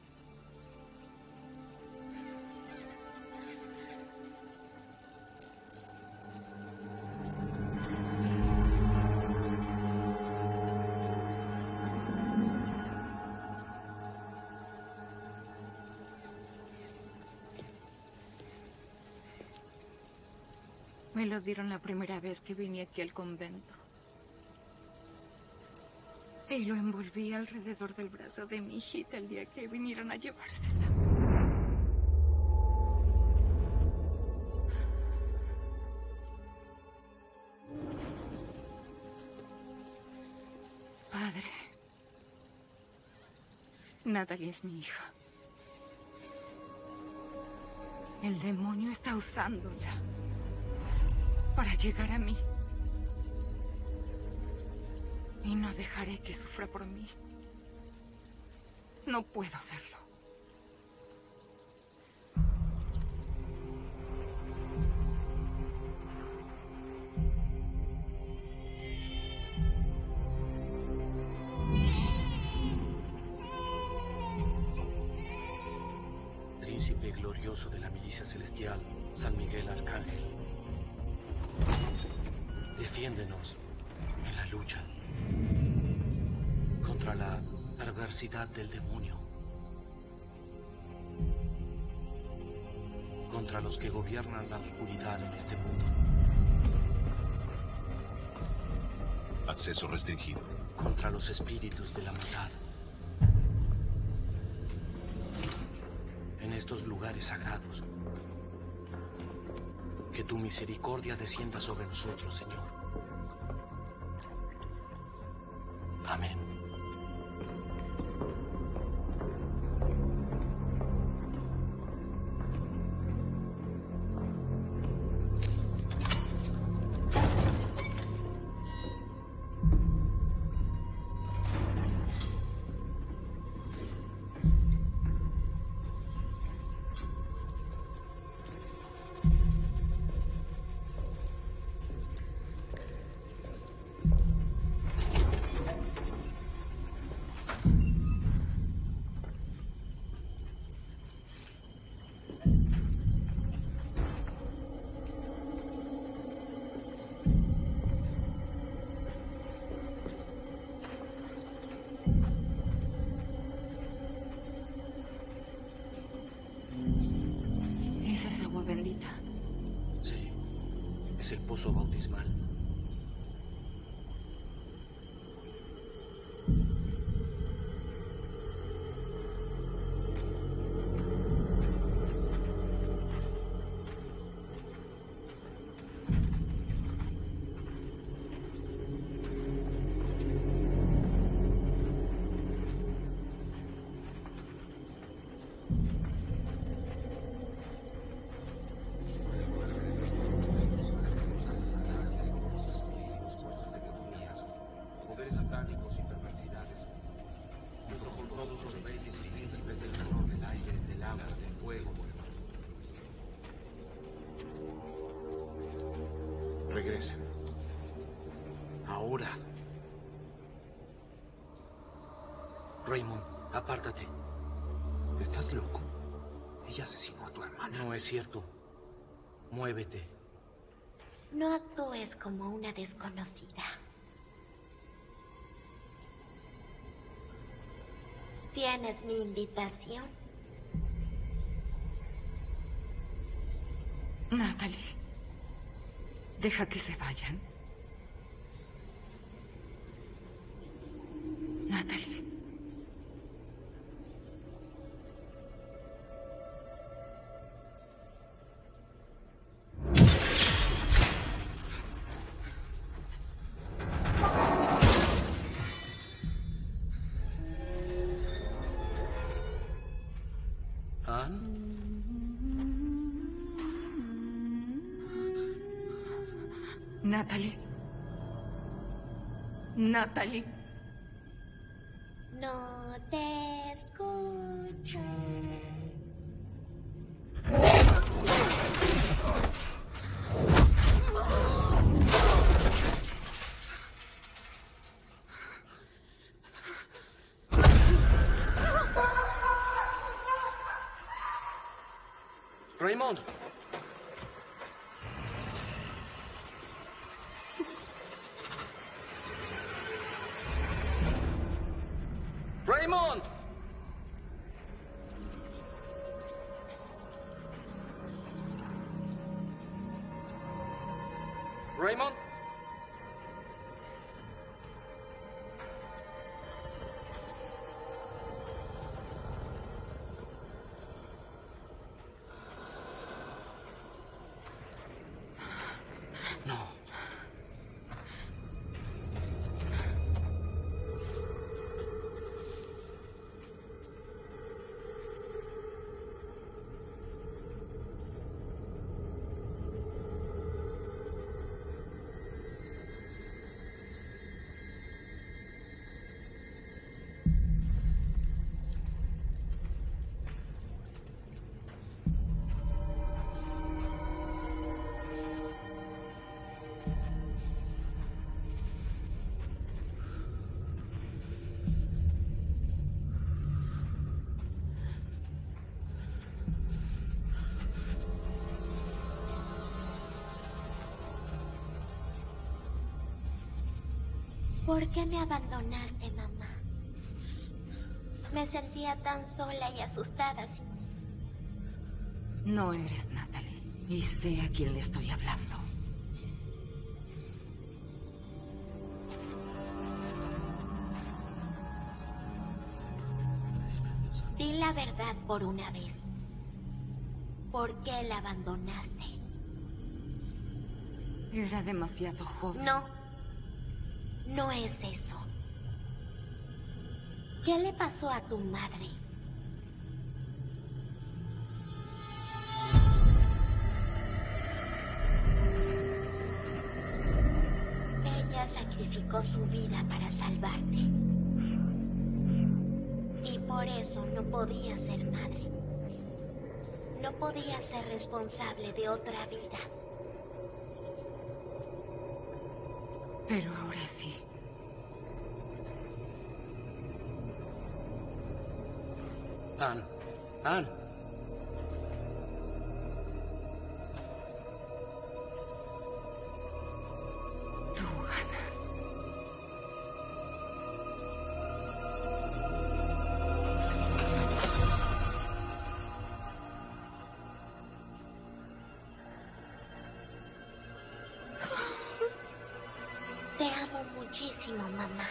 Me lo dieron la primera vez que vine aquí al convento. Y lo envolví alrededor del brazo de mi hijita el día que vinieron a llevársela. Padre, Natalie es mi hija. El demonio está usándola para llegar a mí. Y no dejaré que sufra por mí. No puedo hacerlo. príncipe glorioso de la milicia celestial, San Miguel Arcángel. Defiéndenos en la lucha contra la perversidad del demonio, contra los que gobiernan la oscuridad en este mundo. Acceso restringido. Contra los espíritus de la maldad. En estos lugares sagrados, que tu misericordia descienda sobre nosotros, Señor. Amén. ¿Esa es agua bendita? Sí, es el pozo bautismal. Poderes satánicos y perversidades. Junto con todos los reyes y príncipes del calor del aire, del agua, del fuego. Regresen. Ahora. Raymond, apártate. ¿Estás loco? Ella asesinó a tu hermana. No es cierto. Muévete. No actúes como una desconocida. Tienes mi invitación. Natalie, deja que se vayan. Natalie. Natalie. Natalie. No te escucho. Raymond. Raymond. Raymond. No. ¿Por qué me abandonaste, mamá? Me sentía tan sola y asustada sin ti. No eres Natalie, y sé a quién le estoy hablando. Di la verdad por una vez. ¿Por qué la abandonaste? Era demasiado joven. No. No es eso. ¿Qué le pasó a tu madre? Ella sacrificó su vida para salvarte. Y por eso no podía ser madre. No podía ser responsable de otra vida. Pero ahora sí. Anne. Anne. Tú ganas. Te amo muchísimo, mamá.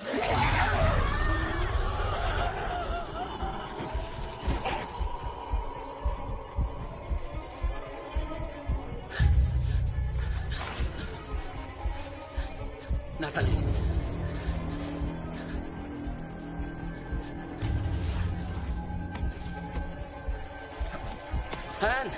Natalie. Anne.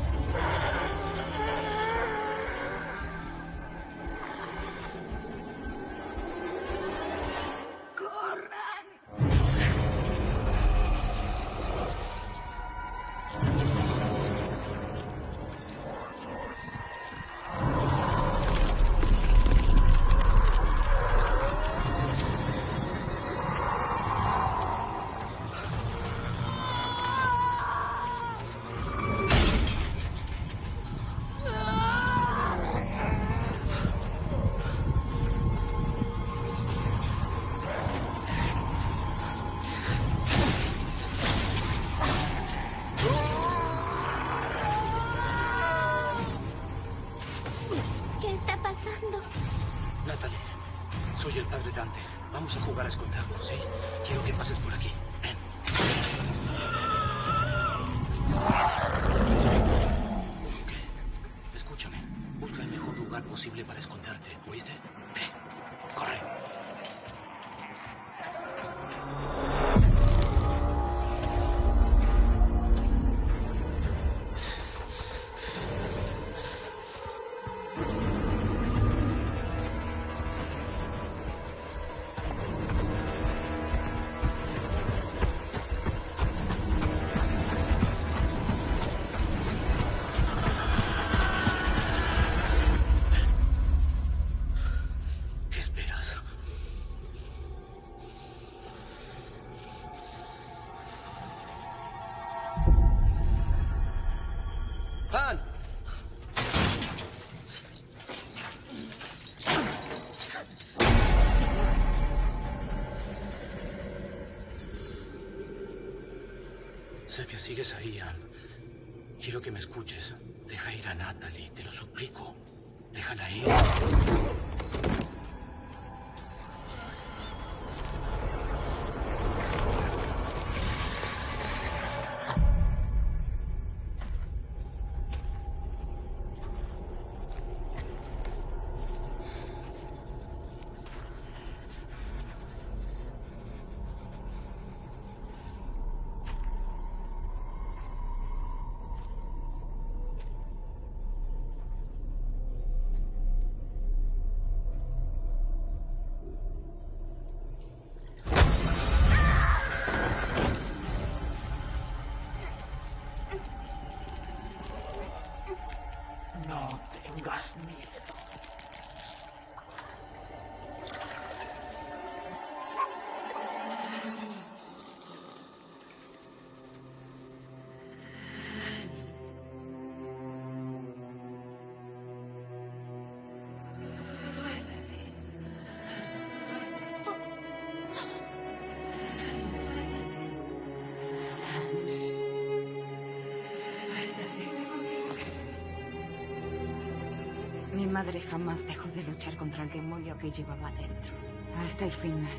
¿Qué está pasando? Natalie, soy el padre Dante. Vamos a jugar a escondernos, ¿sí? Quiero que pases por aquí. Ven. Ok. Escúchame. Busca el mejor lugar posible para esconderte. ¿Oíste? Ven. Corre. ¿Qué esperas? ¡Anne! Sé que sigues ahí, Anne. Quiero que me escuches. Deja ir a Natalie, te lo suplico. Déjala ir. Mi madre jamás dejó de luchar contra el demonio que llevaba dentro. Hasta el final.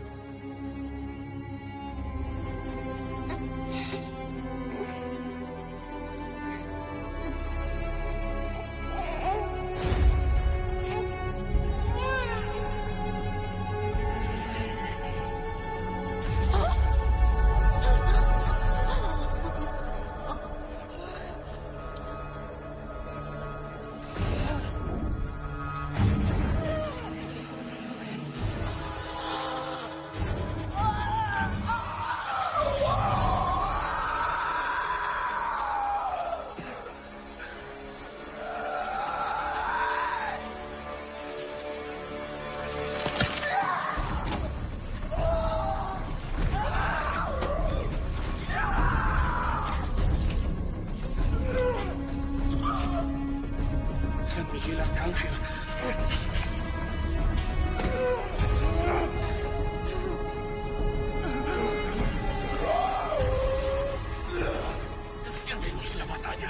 San Miguel Arcángel. Defiéndenos en la batalla.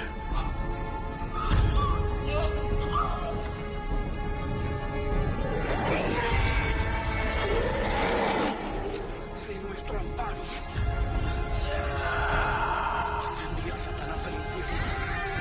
Sé nuestro amparo. Envía a Satanás al infierno.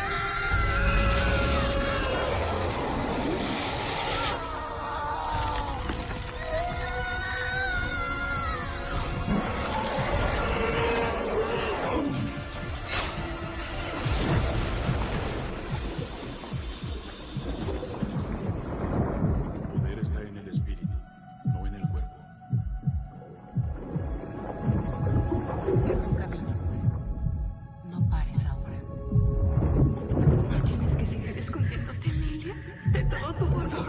Es un camino. No pares ahora. No tienes que seguir escondiéndote, Emilia, de todo tu dolor.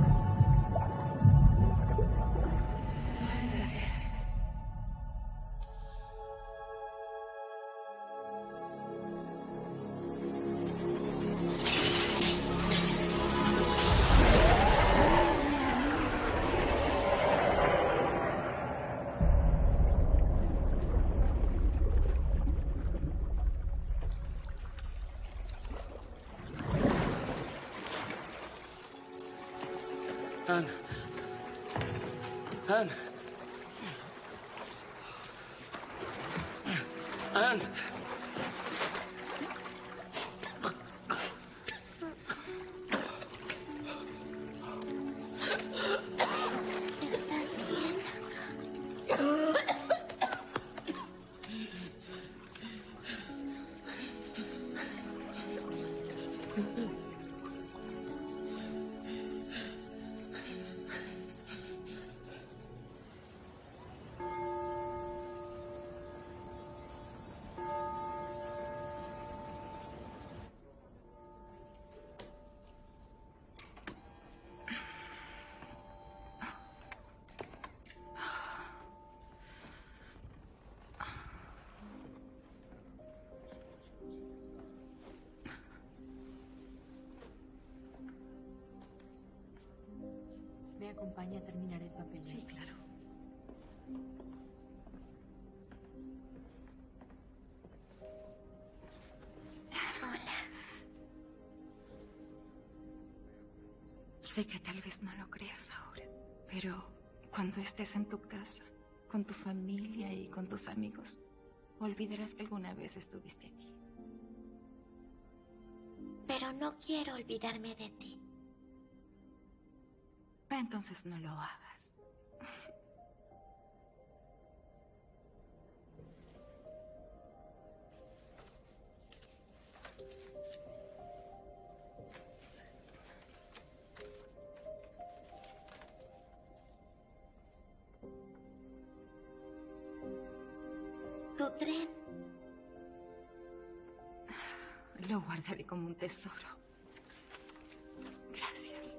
Anne. Anne. Anne. ¿Estás bien? ¿Me acompaña a terminar el papel? Sí, claro. Hola. Sé que tal vez no lo creas ahora, pero cuando estés en tu casa, con tu familia y con tus amigos, olvidarás que alguna vez estuviste aquí. Pero no quiero olvidarme de ti. Entonces no lo hagas. Tu tren. Lo guardaré como un tesoro. Gracias.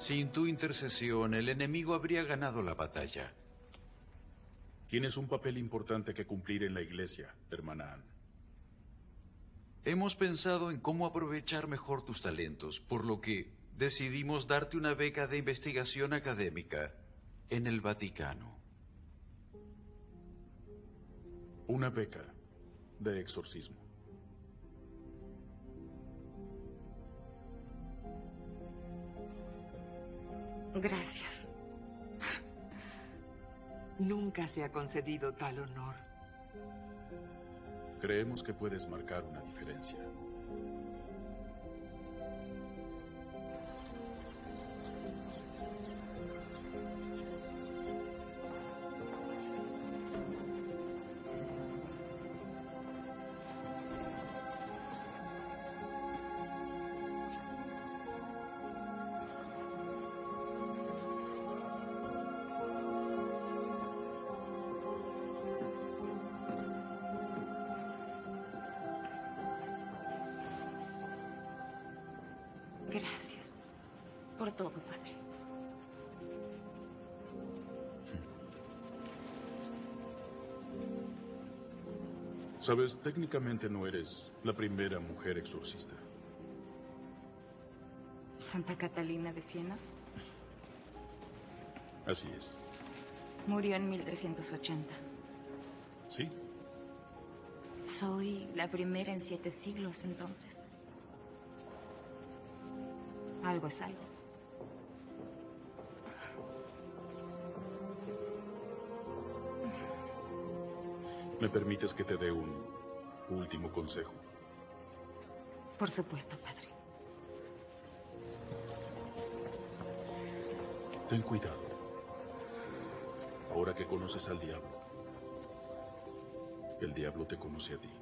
Sin tu intercesión, el enemigo habría ganado la batalla. Tienes un papel importante que cumplir en la iglesia, hermana Anne. Hemos pensado en cómo aprovechar mejor tus talentos, por lo que decidimos darte una beca de investigación académica en el Vaticano. Una beca de exorcismo. Gracias. Nunca se ha concedido tal honor. Creemos que puedes marcar una diferencia. Gracias por todo, padre. Sabes, técnicamente no eres la primera mujer exorcista. ¿Santa Catalina de Siena? Así es. Murió en mil trescientos ochenta. ¿Sí? Soy la primera en siete siglos, entonces. Algo es algo. ¿Me permites que te dé un último consejo? Por supuesto, padre. Ten cuidado. Ahora que conoces al diablo, el diablo te conoce a ti.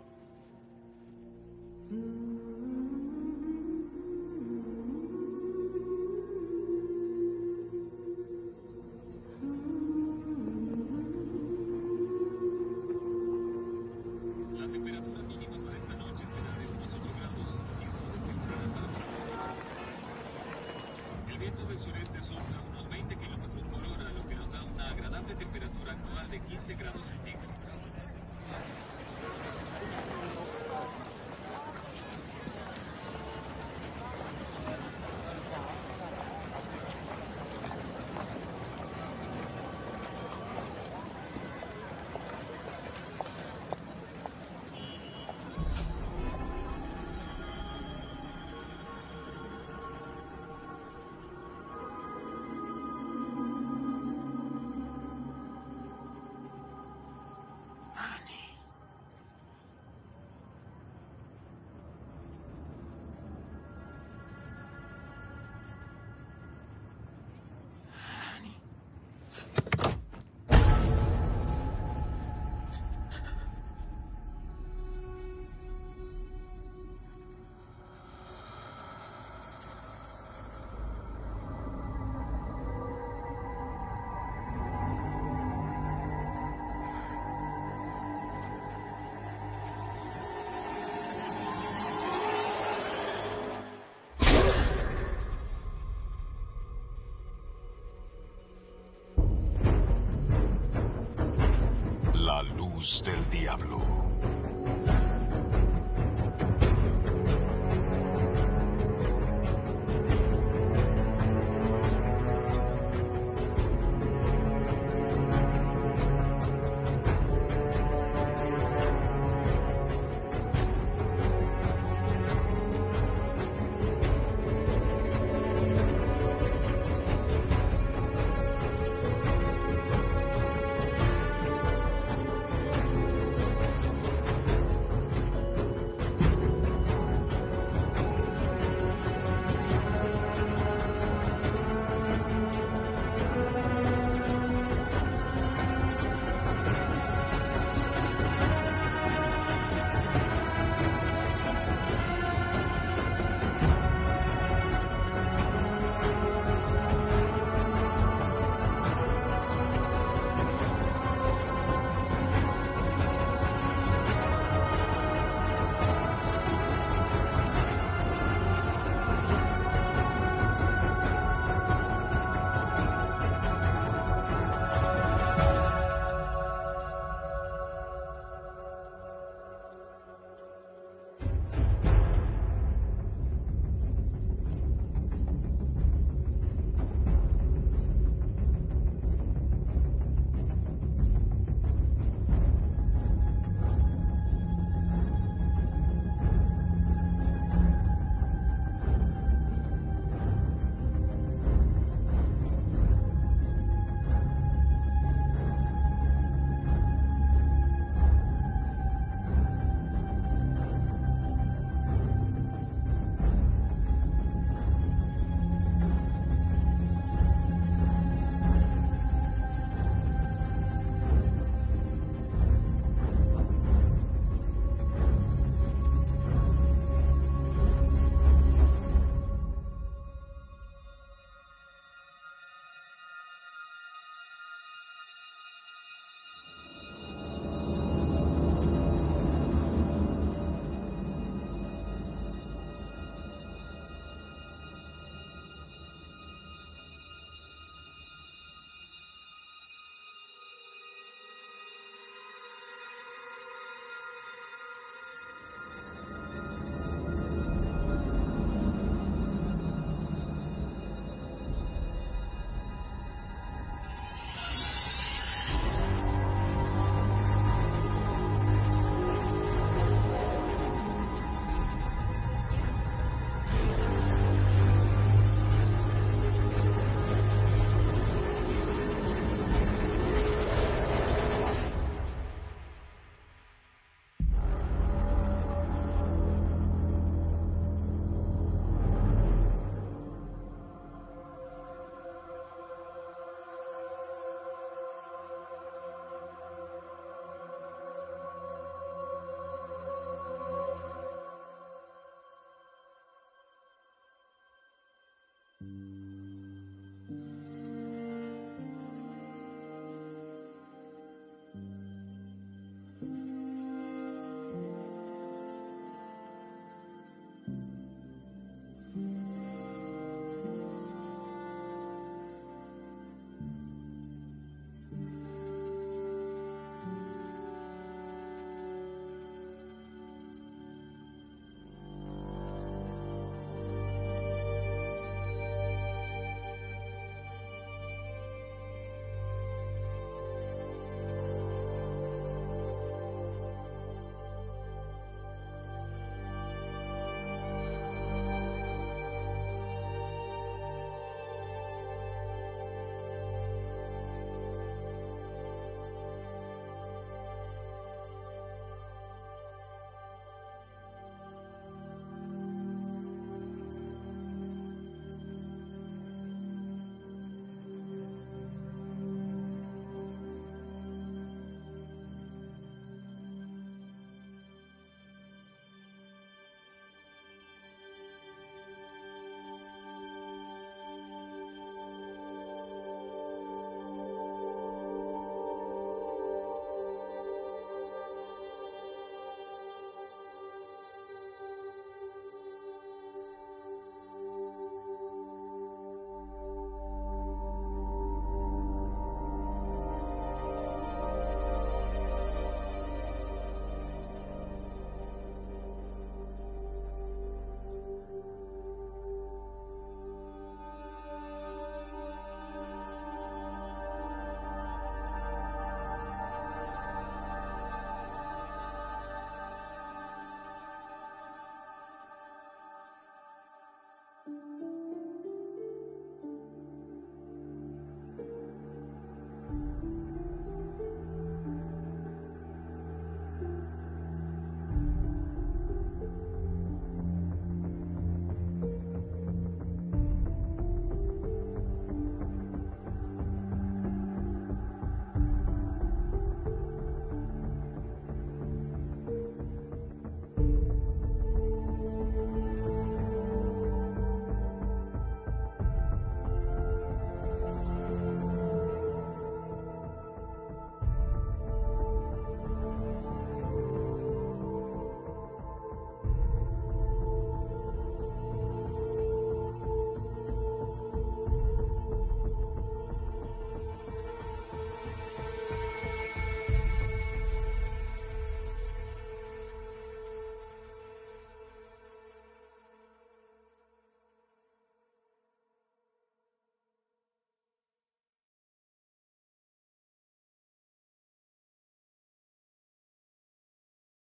La luz del diablo.